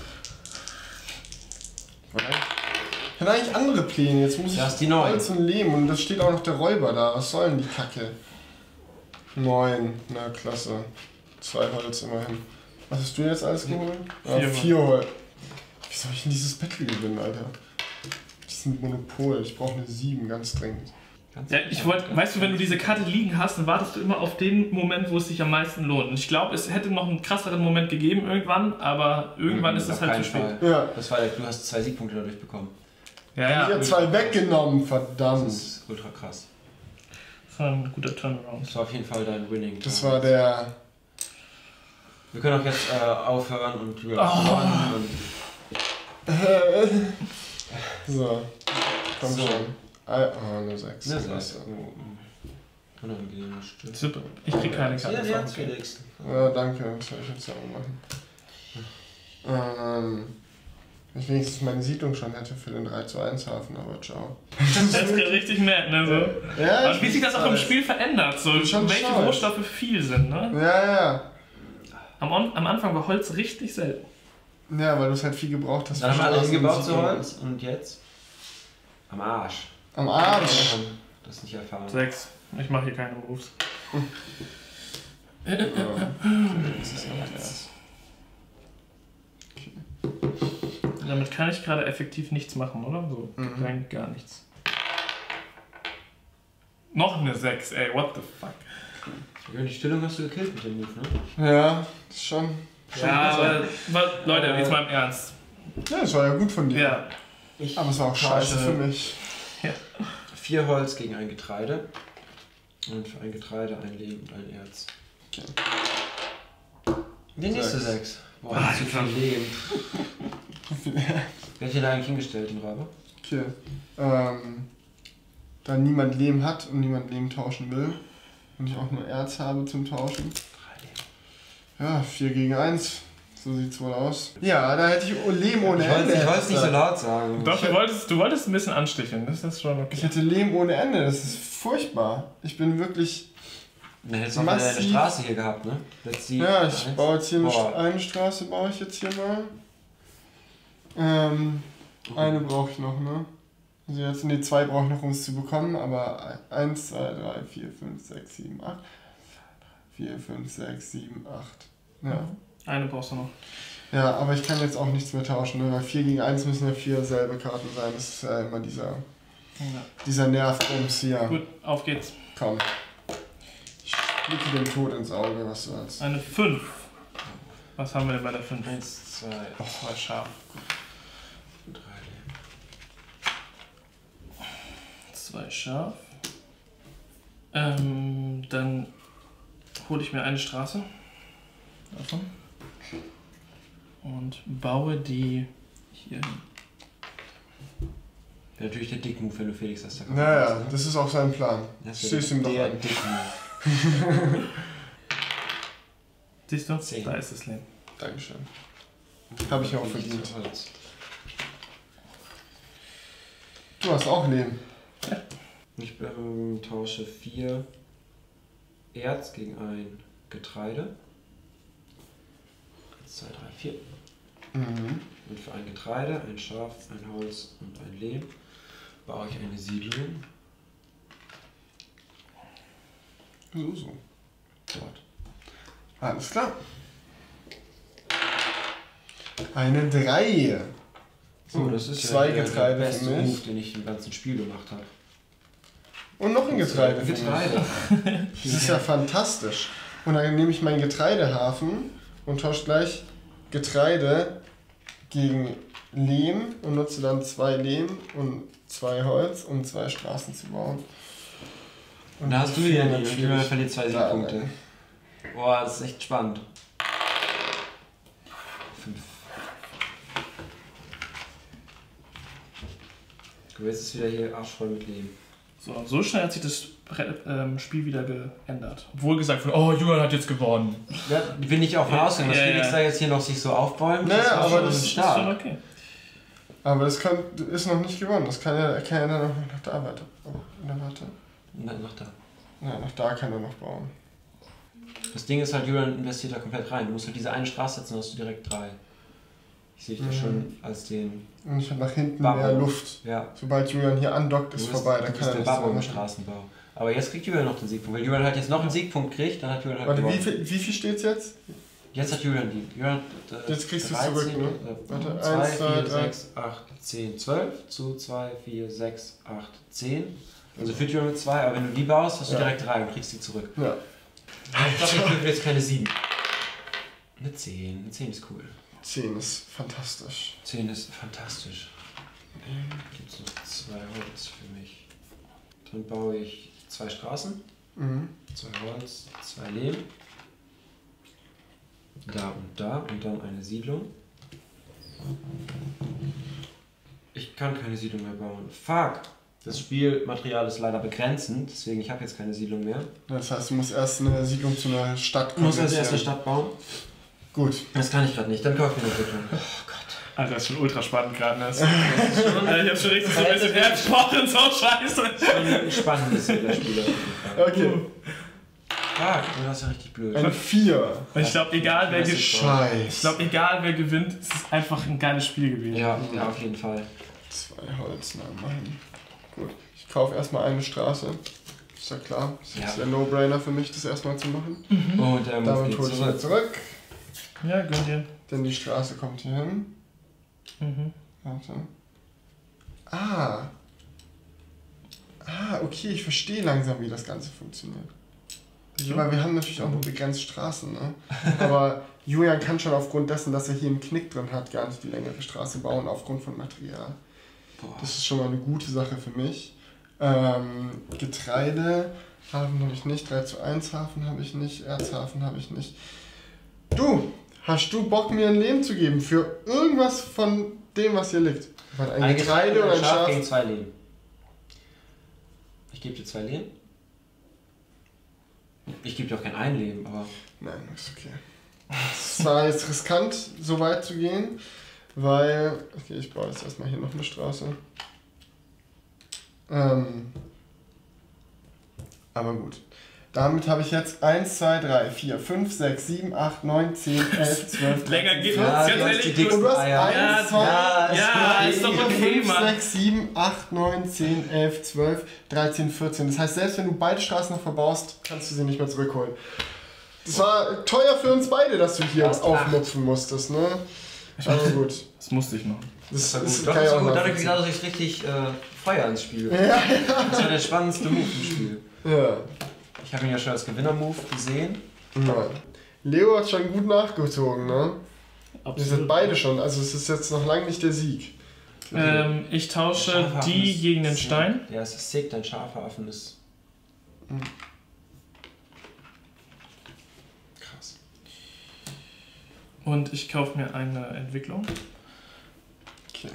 Ich hatte eigentlich andere Pläne. Jetzt muss ich Holz und Lehm und da steht auch noch der Räuber da. Was soll denn die Kacke? 9. Na klasse. 2 Holz immerhin. Was hast du jetzt alles geholt? 4 Holz. Wie soll ich denn dieses Battle gewinnen, Alter? Das ist ein Monopol. Ich brauche eine 7, ganz dringend. Ja, weißt du, wenn du diese Karte liegen hast, dann wartest du immer auf den Moment, wo es sich am meisten lohnt. Und ich glaube, es hätte noch einen krasseren Moment gegeben irgendwann, aber irgendwann ist es halt zu spät. Ja. Das war du hast 2 Siegpunkte dadurch bekommen. Ja. Ich habe 2 weggenommen, verdammt. Das ist ultra krass. Das war ein guter Turnaround. Das war auf jeden Fall dein Winning. Das war der... Wir können auch jetzt aufhören und So, komm schon. Eine 6. Eine 6. Unangenehm, stimmt. Super. Ich krieg keine Karte. Ja, danke. Das soll ich jetzt ja auch machen. Wenn ich wenigstens meine Siedlung schon hätte für den 3:1 Hafen, aber ciao. Das ist richtig nett, ne? So. Ja, aber wie sich das auch im Spiel verändert, so welche Rohstoffe viel sind, ne? Ja. Am Anfang war Holz richtig selten. Ja, weil du es halt viel gebraucht hast. Dann haben wir alle hingebaut zu Holz und jetzt? Am Arsch. Am Arsch? Das nicht erfahren. 6. Ich mache hier keine Moves. Damit kann ich gerade effektiv nichts machen, oder? So, rein gar nichts. Noch eine 6, ey, what the fuck. Die Stellung hast du gekillt mit dem Move, ne? Ja, schon. Ja, aber Leute, jetzt mal im Ernst. Ja, das war ja gut von dir. Ja. Aber es war auch scheiße für mich. Ja. 4 Holz gegen ein Getreide. Und für ein Getreide ein Lehm und ein Erz. Okay. Die nächste 6. Boah, zu viel Lehm. Wer hat hier da eigentlich hingestellt, den Räuber? Okay. Da niemand Lehm hat und niemand Lehm tauschen will und ich auch nur Erz habe zum Tauschen. Ja, 4 gegen 1. So sieht's wohl aus. Ja, da hätte ich Lehm ohne Ende. Ich wollte es nicht so laut sagen. Doch, du wolltest ein bisschen ansticheln. Das ist schon okay. Ich hätte Lehm ohne Ende. Das ist furchtbar. Ich bin wirklich... Dann hättest du auch eine Straße hier gehabt, ne? Ja, ich baue jetzt hier eine Straße, baue ich jetzt hier mal. Eine brauche ich noch, ne? Also jetzt, ne, 2 brauche ich noch, um es zu bekommen, aber 1, 2, 3, 4, 5, 6, 7, 8. 4, 5, 6, 7, 8. Ja. Eine brauchst du noch. Ja, aber ich kann jetzt auch nichts mehr tauschen, ne? Weil 4 gegen 1 müssen ja 4 selbe Karten sein. Das ist ja immer dieser Nervbums hier. Gut, auf geht's. Komm. Ich blicke dem Tod ins Auge, was du hast. Eine 5. Was haben wir denn bei der 5? 1, 2, 2 scharf. 3 Lehm. 2 scharf. Dann hole ich mir eine Straße davon und baue die hier hin. Wäre natürlich der Dick-Move, wenn du Felix hast. Naja, das ist auch sein Plan. Stehst ihm doch an. Siehst du? 10. Da ist das Lehm. Dankeschön. Habe ich auch verdient. Du hast auch Lehm. Ja. Ich tausche 4 Erz gegen ein Getreide. 1, 2, 3, 4. Und für ein Getreide, ein Schaf, ein Holz und ein Lehm baue ich eine Siedlung. So. Dort. Alles klar. Eine 3. So, das ist 2 der Getreide beste für Move, mich. den ich im ganzen Spiel gemacht habe. Und noch ein Getreide. für mich. Getreide. Das ist ja fantastisch. Und dann nehme ich meinen Getreidehafen und tausche gleich Getreide gegen Lehm und nutze dann 2 Lehm und 2 Holz, um 2 Straßen zu bauen. Und da hast du wieder natürlich die Julian verliert 2 Siegpunkte. Boah, das ist echt spannend. 5. Du jetzt ist wieder hier arschvoll mit Leben. So schnell hat sich das Spiel wieder geändert. Obwohl gesagt wurde, oh, Julian hat jetzt gewonnen. Ja, bin ich auch von ausgegangen, dass Felix da jetzt hier noch sich so aufbäumt. Naja, war aber schon das ist stark. schon okay. Aber das ist noch nicht gewonnen. Das kann ja dann noch nach da weiter. Oh, warte. Nein, noch da. Ja, nach da kann er noch bauen. Das Ding ist halt, Julian investiert da komplett rein. Du musst halt diese eine Straße setzen, dann hast du direkt 3. Ich sehe dich da schon als den... Und ich habe nach hinten Babo. mehr Luft. Ja. Sobald Julian hier andockt, ist vorbei. Dann kann er den nichts Babo mehr im machen. Straßenbau. Aber jetzt kriegt Julian noch den Siegpunkt. Weil Julian halt jetzt noch einen Siegpunkt kriegt, dann hat Julian halt Warte, gewonnen. wie viel steht's jetzt? Jetzt hat Julian die. Julian, Jetzt kriegst du zurück, ne? Warte, 2, 1, 2, 4, 3. 6, 8, 10, 12. Zu 2, 4, 6, 8, 10. Also führt Julian mit 2, aber wenn du die baust, hast du direkt 3 und kriegst die zurück. Ja. Ich glaube, ich kriege jetzt keine 7. Eine 10. Eine 10 ist cool. 10 ist fantastisch. 10 ist fantastisch. Gibt es noch 2 Holz für mich. Dann baue ich 2 Straßen. 2 Holz, 2 Lehm. Da und dann eine Siedlung. Ich kann keine Siedlung mehr bauen. Fuck! Das Spielmaterial ist leider begrenzend, deswegen ich habe jetzt keine Siedlung mehr. Das heißt, du musst erst eine Siedlung zu einer Stadt Ich muss als konvertieren. erste Stadt bauen. Gut. Das kann ich gerade nicht, dann kaufe ich mir eine Entwicklung. Oh Gott. Alter, das ist schon ultra spannend gerade. Ne? Ich hab schon richtig so ein bisschen Herzpochen, so scheiße. Schon ein spannendes Spiel. Okay. Fuck, du warst ja richtig blöd. Eine 4. Und ich glaube, egal wer gewinnt, Scheiße. es ist einfach ein geiles Spiel gewesen. Ja, auf jeden Fall. 2 Holz, nein, Mann. Gut. Ich kaufe erstmal eine Straße. Ist ja klar. Das ist jetzt der No-Brainer für mich, das erstmal zu machen. Und Damit hole ich wieder zurück. Ja, gönn dir. Denn die Straße kommt hier hin. Warte. Ah, okay, ich verstehe langsam, wie das Ganze funktioniert. Ja. Weil wir haben natürlich auch nur begrenzt Straßen, ne? Aber Julian kann schon aufgrund dessen, dass er hier einen Knick drin hat, gar nicht die längere Straße bauen, aufgrund von Material. Boah. Das ist schon mal eine gute Sache für mich. Getreide, Hafen habe ich nicht, 3:1 Hafen habe ich nicht, Erzhafen habe ich nicht. Du, hast du Bock, mir ein Lehm zu geben für irgendwas von dem, was hier liegt? Ein Getreide und ein Schaf gegen 2 Lehm. Ich gebe dir 2 Lehm. Ich gebe dir auch kein Einleben, aber... Nein, ist okay. Es war jetzt riskant, so weit zu gehen, weil... Okay, ich baue jetzt erstmal hier noch eine Straße. Aber gut. Damit habe ich jetzt 1, 2, 3, 4, 5, 6, 7, 8, 9, 10, 11, 12, Länger geht Ja, ganz du hast ehrlich. die Und du hast Eier. 1, 2, ist doch okay, 5, Mann. 6, 7, 8, 9, 10, 11, 12, 13, 14. Das heißt, selbst wenn du beide Straßen noch verbaust, kannst du sie nicht mehr zurückholen. Das war teuer für uns beide, dass du hier aufmupfen musstest, ne? Aber gut. Das musste ich noch. Das war Das gut. kann Doch, ich das auch war gut. Dadurch nachvollziehen. kriegt dadurch richtig Feuer ins Spiel. Das war der spannendste Move im Spiel. Ja. Ich habe ihn ja schon als Gewinner-Move gesehen. Nein. Leo hat schon gut nachgezogen, ne? Wir sind beide schon, also es ist jetzt noch lange nicht der Sieg. Ich tausche Schafhafen die ist gegen den sick. Stein. Ja, es ist sick, dein Schafhafen ist... Krass. Und ich kaufe mir eine Entwicklung. Okay.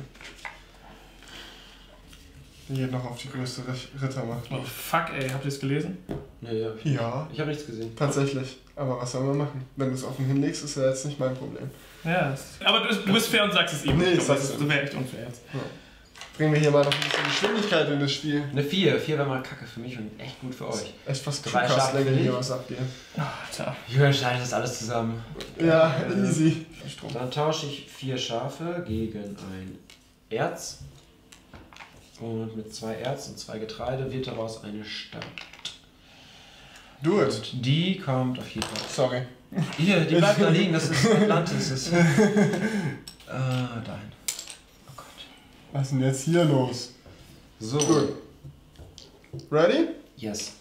Die geht noch auf die größte Rittermacht. Oh fuck ey, habt ihr es gelesen? Nee, ja. Ja, Ich habe nichts gesehen. tatsächlich. Aber was soll man machen? Wenn du es offen hinlegst, ist ja jetzt nicht mein Problem. Ja. Aber du bist fair und sagst es ihm. Nee, ich sag's das ihm. wäre echt unfair jetzt. Ja. bringen wir hier mal noch ein bisschen Geschwindigkeit in das Spiel. Eine 4. 4 wäre mal kacke für mich und echt gut für euch. Echt fast 3 krass, wenn hier Schafe. was abgeht. Alter. Julian schneidet das alles zusammen. Ja, easy. Dann tausche ich 4 Schafe gegen ein Erz. Und mit 2 Erz und 2 Getreide wird daraus eine Stadt. Do it. Und die kommt auf jeden Fall. Sorry. Hier, die bleibt da liegen, das ist Atlantis. Das ist, dahin. Oh Gott. Was ist denn jetzt hier los? So. Gut. Ready? Yes.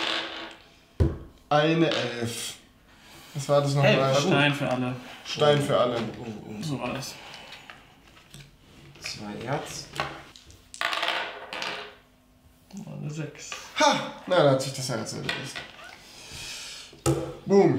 Eine 11. Was war das Hey, nochmal? Stein für alle. Stein für alle. So war das. 2 Erz. Eine 6. Ha! Na, dann hat sich das ja jetzt erledigt. Boom.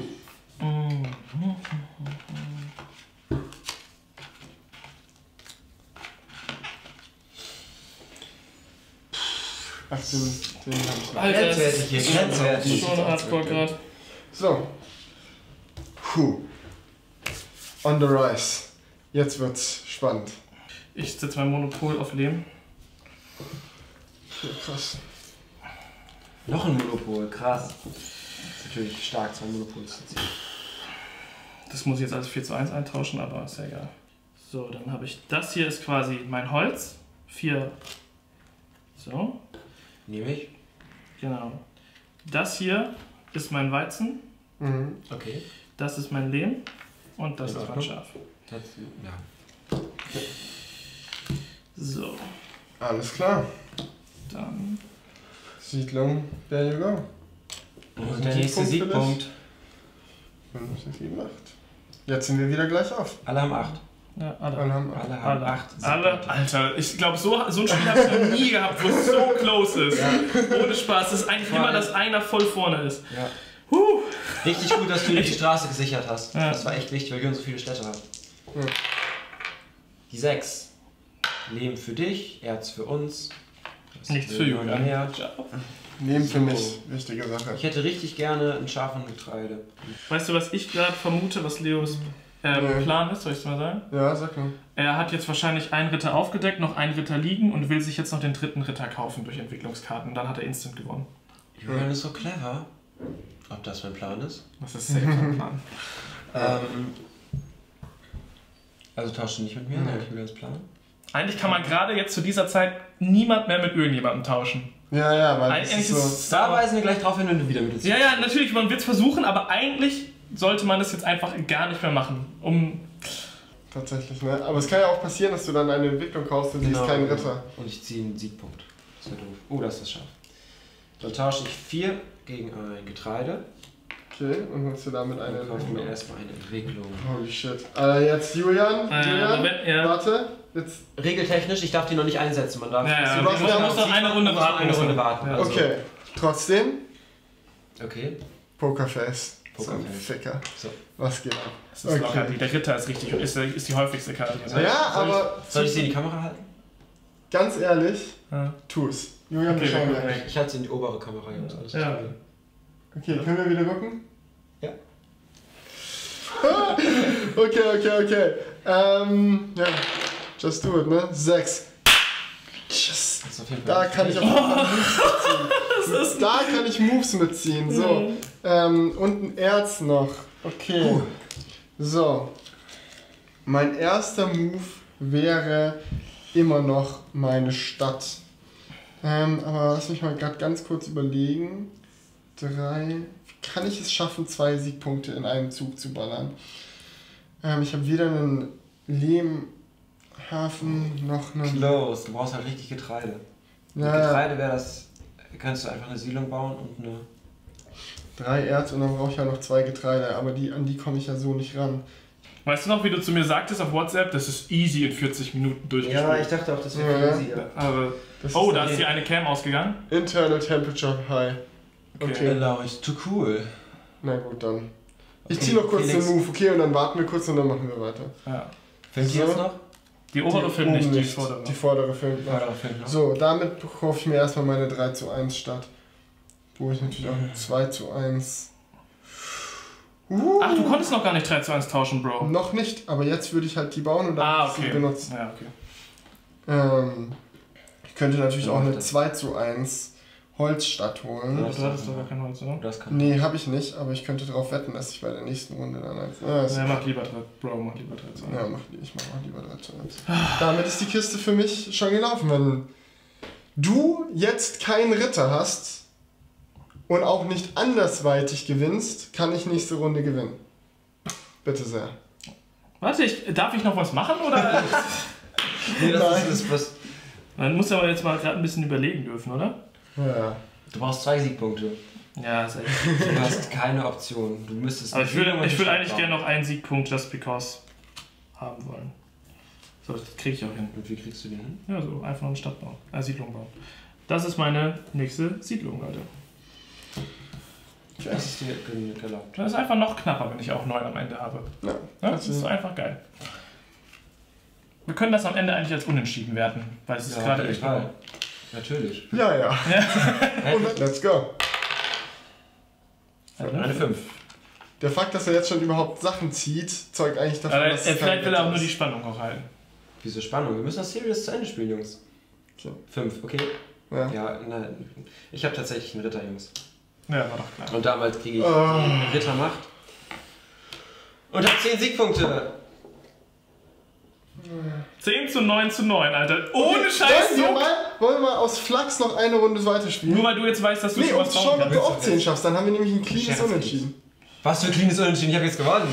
Ach, den hab ich noch. Alter, Grenzwertig hier, grenzwertig. schon hardcore gerade. So. Puh. On the rise. Jetzt wird's spannend. Ich setze mein Monopol auf Lehm. Ja, krass. Noch ein Monopol, krass. Ist natürlich stark, 2 Monopols zu ziehen. Das muss ich jetzt alles 4:1 eintauschen, aber ist ja egal. So, dann habe ich, das hier ist quasi mein Holz. 4. So, Nehme ich. genau. Das hier ist mein Weizen. Mhm. Okay. Das ist mein Lehm. Und das In ist mein Ordnung. Schaf. Das, ja. So, Alles klar. dann. Siedlung, there you go. Und der nächste Siegpunkt. 5, 6, 7, 8. Jetzt sind wir wieder gleich auf. Alle haben 8. Ja, alle. Alle haben Alle haben Alle. 8. Alle. Alter, ich glaube, so ein Spiel habe ich noch nie gehabt, wo es so close ist. Ohne Spaß. Es ist eigentlich immer, dass einer voll vorne ist. Ja. Huh. Richtig gut, dass du dir die Straße gesichert hast. Ja. Das war echt wichtig, weil wir so viele Städte haben. Ja. Die 6. Leben für dich, Erz für uns. Das Nichts will für Julian Julian. her. Nehmen für So. mich. Wichtige Sache. Ich hätte richtig gerne ein Schaf und Getreide. Weißt du, was ich gerade vermute, was Leos Plan ist? Soll ich es mal sagen? Ja, sag mal. Er hat jetzt wahrscheinlich einen Ritter aufgedeckt, noch einen Ritter liegen und will sich jetzt noch den 3. Ritter kaufen durch Entwicklungskarten. Dann hat er instant gewonnen. Julian ist so clever. Ob das mein Plan ist? Das ist safe sein Plan. Also tausche nicht mit mir, Nee. habe ich Julians Plan. Eigentlich kann man gerade jetzt zu dieser Zeit niemand mehr mit irgendjemandem tauschen. Ja, weil das Eigentlich ist so. ist Da weisen wir gleich drauf hin, wenn du wieder mit uns Ja, ja, natürlich, man wird es versuchen, aber eigentlich sollte man das jetzt einfach gar nicht mehr machen. Tatsächlich, ne? Aber es kann ja auch passieren, dass du dann eine Entwicklung kaufst und siehst keinen Ritter. Und ich ziehe einen Siegpunkt. Das wäre doof. Oh, das ist scharf. Dann tausche ich 4 gegen ein Getreide. Okay, und holst du damit eine Dann kaufe ich mir Entwicklung. erstmal eine Entwicklung. Holy shit. Jetzt Julian. aber wenn- ja. Warte. Jetzt. Regeltechnisch, ich darf die noch nicht einsetzen. Man darf Ja, ja, Du man hast muss, ja man muss noch eine Runde warten. Eine Runde warten. Ja. Also, Okay. Trotzdem. Okay. Pokerface. So ein Pokerface. Ficker. So. Was geht ab? Das ist locker, der Ritter ist richtig, ist die häufigste Karte. Ja, aber Soll ich sie in die Kamera halten? ganz ehrlich, Ja. tu es. Julian, Okay, wir schauen wir gleich. gucken. Ich halte sie in die obere Kamera, Jungs. Alles Ja. stabil. Okay, können wir wieder gucken? Ja. Okay. Ja. Just do it, ne? 6. Yes. Das ist auf jeden Fall Da kann ich auf jeden Fall Moves mitziehen. Da kann ich Moves mitziehen. So. Und ein Erz noch. Okay. So. Mein erster Move wäre immer noch meine Stadt. Aber lass mich mal gerade ganz kurz überlegen. 3. Kann ich es schaffen, 2 Siegpunkte in einem Zug zu ballern? Ich habe weder einen Lehmhafen noch einen. Close. Du brauchst halt richtig Getreide. Mit Ja, Getreide wäre das. Kannst du einfach eine Siedlung bauen und eine. 3 Erz und dann brauche ich ja noch 2 Getreide, aber an die komme ich ja so nicht ran. Weißt du noch, wie du zu mir sagtest auf WhatsApp, das ist easy in 40 Minuten durchgespielt. dachte auch, das wäre viel easier. Aber, Das oh, ist da ist hier eine Cam ausgegangen. Internal Temperature High. Okay. Allow is too cool. Na gut, dann. Ich Okay, ziehe noch kurz Felix. den Move, okay, und dann warten wir kurz und dann machen wir weiter. Ja. Filmt die So. jetzt noch? Die obere Film oben nicht, die vordere. Die vordere filmt noch. Vordere filmt noch. So, damit kaufe ich mir erstmal meine 3:1 Stadt. Wo ich natürlich auch ein 2:1. Ach, du konntest noch gar nicht 3:1 tauschen, Bro. Noch nicht, aber jetzt würde ich halt die bauen und dann sie okay. benutzen. Ja, okay. Ich könnte natürlich auch eine das. 2:1 Holzstadt holen. Du hattest doch gar kein Holz, oder? Das kann. Nee, habe ich nicht, aber ich könnte darauf wetten, dass ich bei der nächsten Runde dann Ja, mach lieber 3, Bro, mach lieber 3 zu 1. ja, ich mach auch lieber 3:1. Damit ist die Kiste für mich schon gelaufen. Wenn du jetzt keinen Ritter hast und auch nicht andersweitig gewinnst, kann ich nächste Runde gewinnen. Bitte sehr. Warte, darf ich noch was machen, oder? Nee, das Nein. ist was. Man muss aber jetzt mal gerade ein bisschen überlegen dürfen, oder? Ja. Du brauchst 2 Siegpunkte. Ja, ist echt. Du hast keine Option. Du müsstest. Aber ich würde eigentlich gerne. gerne noch einen Siegpunkt just because haben wollen. So, das kriege ich auch hin. Und wie kriegst du den hin? Ja, so einfach noch eine Stadt bauen. Siedlung bauen. Das ist meine nächste Siedlung, Leute. Das ist dir erlaubt. Das ist einfach noch knapper, wenn ich auch 9 am Ende habe. Ja. Ja, das ist so einfach geil. Wir können das am Ende eigentlich als unentschieden werten, weil es ist gerade echt Fall. Natürlich. Ja. Und let's go. Eine 5. Der Fakt, dass er jetzt schon überhaupt Sachen zieht, zeugt eigentlich davon, Aber dass es vielleicht kein will er auch Ritter nur die ist. Spannung hochhalten. Wieso Spannung? Wir müssen das Series zu Ende spielen, Jungs. Okay. 5, okay? Ja. Ja, nein. Ich habe tatsächlich einen Ritter, Jungs. Ja, war doch klar. Und damals kriege ich Rittermacht. Und habe 10 Siegpunkte. 10:9:9, Alter. Ohne Scheiß so. Wollen wir mal aus Flachs noch eine Runde weiterspielen? Nur weil du jetzt weißt, dass du Nee, schon um was zu bauen schauen, ob kannst. du auch 10 schaffst. Dann haben wir nämlich ein cleanes Scherz Unentschieden. Was für ein cleanes Unentschieden, ich habe jetzt gewonnen.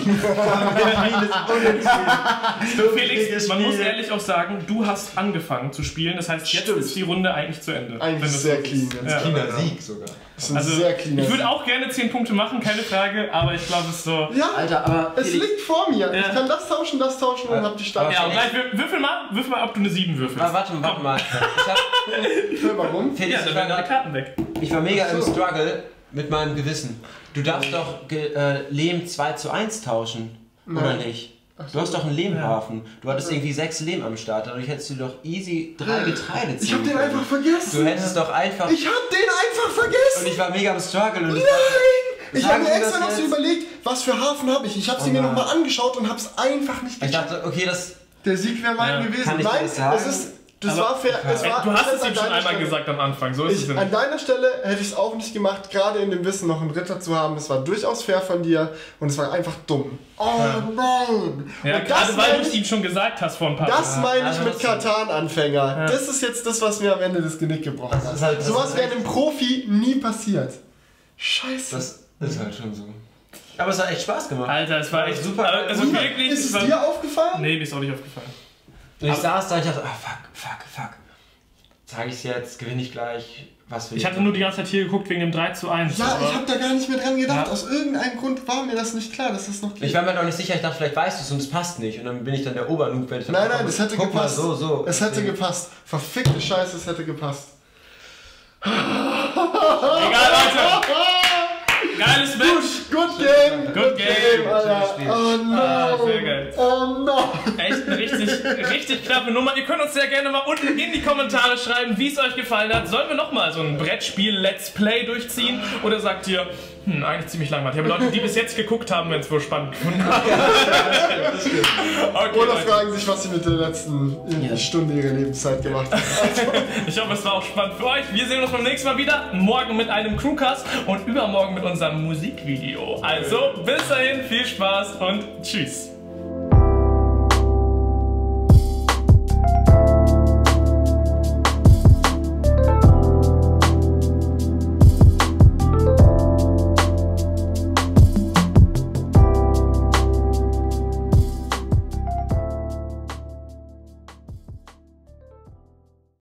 Felix, man muss ehrlich auch sagen, du hast angefangen zu spielen. Das heißt, jetzt Stimmt. ist die Runde eigentlich zu Ende. Eigentlich wenn du sehr so clean siehst. jetzt. Ja. Cleaner Sieg sogar. Das ist ein Also, sehr cleaner ich würde Sieg. auch gerne 10 Punkte machen, keine Frage, aber ich glaube, es ist so. Ja, Alter, aber es Felix, liegt vor mir. Ja. Ich kann das tauschen und hab die Stadt. Ja, und gleich würfel mal, ob du eine 7 würfelst. warte mal. Warum? Felix, Ja, dann werden deine Karten weg. ich war mega im Ach so. Struggle mit meinem Gewissen. Du darfst doch Lehm 2:1 tauschen, oder nicht? Du hast doch einen Lehmhafen. Du hattest irgendwie 6 Lehm am Start. Dadurch hättest du doch easy 3 Getreide ziehen Ich hab den können. einfach vergessen. Du hättest doch einfach... Ich hab den einfach vergessen. Und ich war mega am Struggle. Und Nein! Ich Sagen habe mir Sie extra das noch so jetzt? überlegt, was für Hafen habe ich. Ich habe sie mir nein. nochmal angeschaut und habe es einfach nicht ich gecheckt. dachte, okay, das... Der Sieg wäre mein Ja. gewesen. Kann ich Nein, das sagen? das Aber- war fair. Es war Du hast alles es ihm an schon deiner einmal Stelle. gesagt am Anfang, so ist es An deiner Stelle hätte ich es auch nicht gemacht, gerade in dem Wissen noch einen Ritter zu haben. Das war durchaus fair von dir und es war einfach dumm. Oh nein! Ja, und gerade weil du es meine ihm schon gesagt hast vor ein paar das Wochen. meine ich also mit das- Katan-Anfänger. Das ist jetzt das, was mir am Ende das Genick gebrochen hat. ist halt- das Sowas ist wäre echt- einem Profi nie passiert. Scheiße. Das ist halt schon so. Aber es hat echt Spaß gemacht. Alter, es war echt Super. super. Also wirklich, ist es war- dir aufgefallen? Nee, mir ist auch nicht aufgefallen. Und ich saß da und ich dachte, fuck. Sag ich's jetzt, gewinne ich gleich, was will Ich hatte nur die ganze Zeit hier geguckt wegen dem 3:1. Ja, aber- ich habe da gar nicht mehr dran gedacht. Ja. Aus irgendeinem Grund war mir das nicht klar, dass das noch geht. Ich war mir doch nicht sicher, ich dachte, vielleicht weißt du es und es passt nicht. Und dann bin ich dann der Obernoob. Nein, das hätte Guck gepasst. Mal, so. Es hätte gepasst. Verfickte Scheiße, es hätte gepasst. Egal, Leute. Geiles Match. Good game! Good game. Alter. Spiel. Oh no! Ah, sehr geil. Oh no! Echt eine richtig knappe Nummer. Ihr könnt uns sehr gerne mal unten in die Kommentare schreiben, wie es euch gefallen hat. Sollen wir nochmal so ein Brettspiel-Let's Play durchziehen? Oder sagt ihr, eigentlich ziemlich langweilig. Ich habe Leute, die bis jetzt geguckt haben, wenn es wohl spannend gefunden haben. Okay, Oder Leute. fragen sich, was sie mit der letzten Stunde ihrer Lebenszeit gemacht haben. Ich hoffe, es war auch spannend für euch. Wir sehen uns beim nächsten Mal wieder. Morgen mit einem Crewcast und übermorgen mit unserem Musikvideo. Also, bis dahin, viel Spaß und tschüss.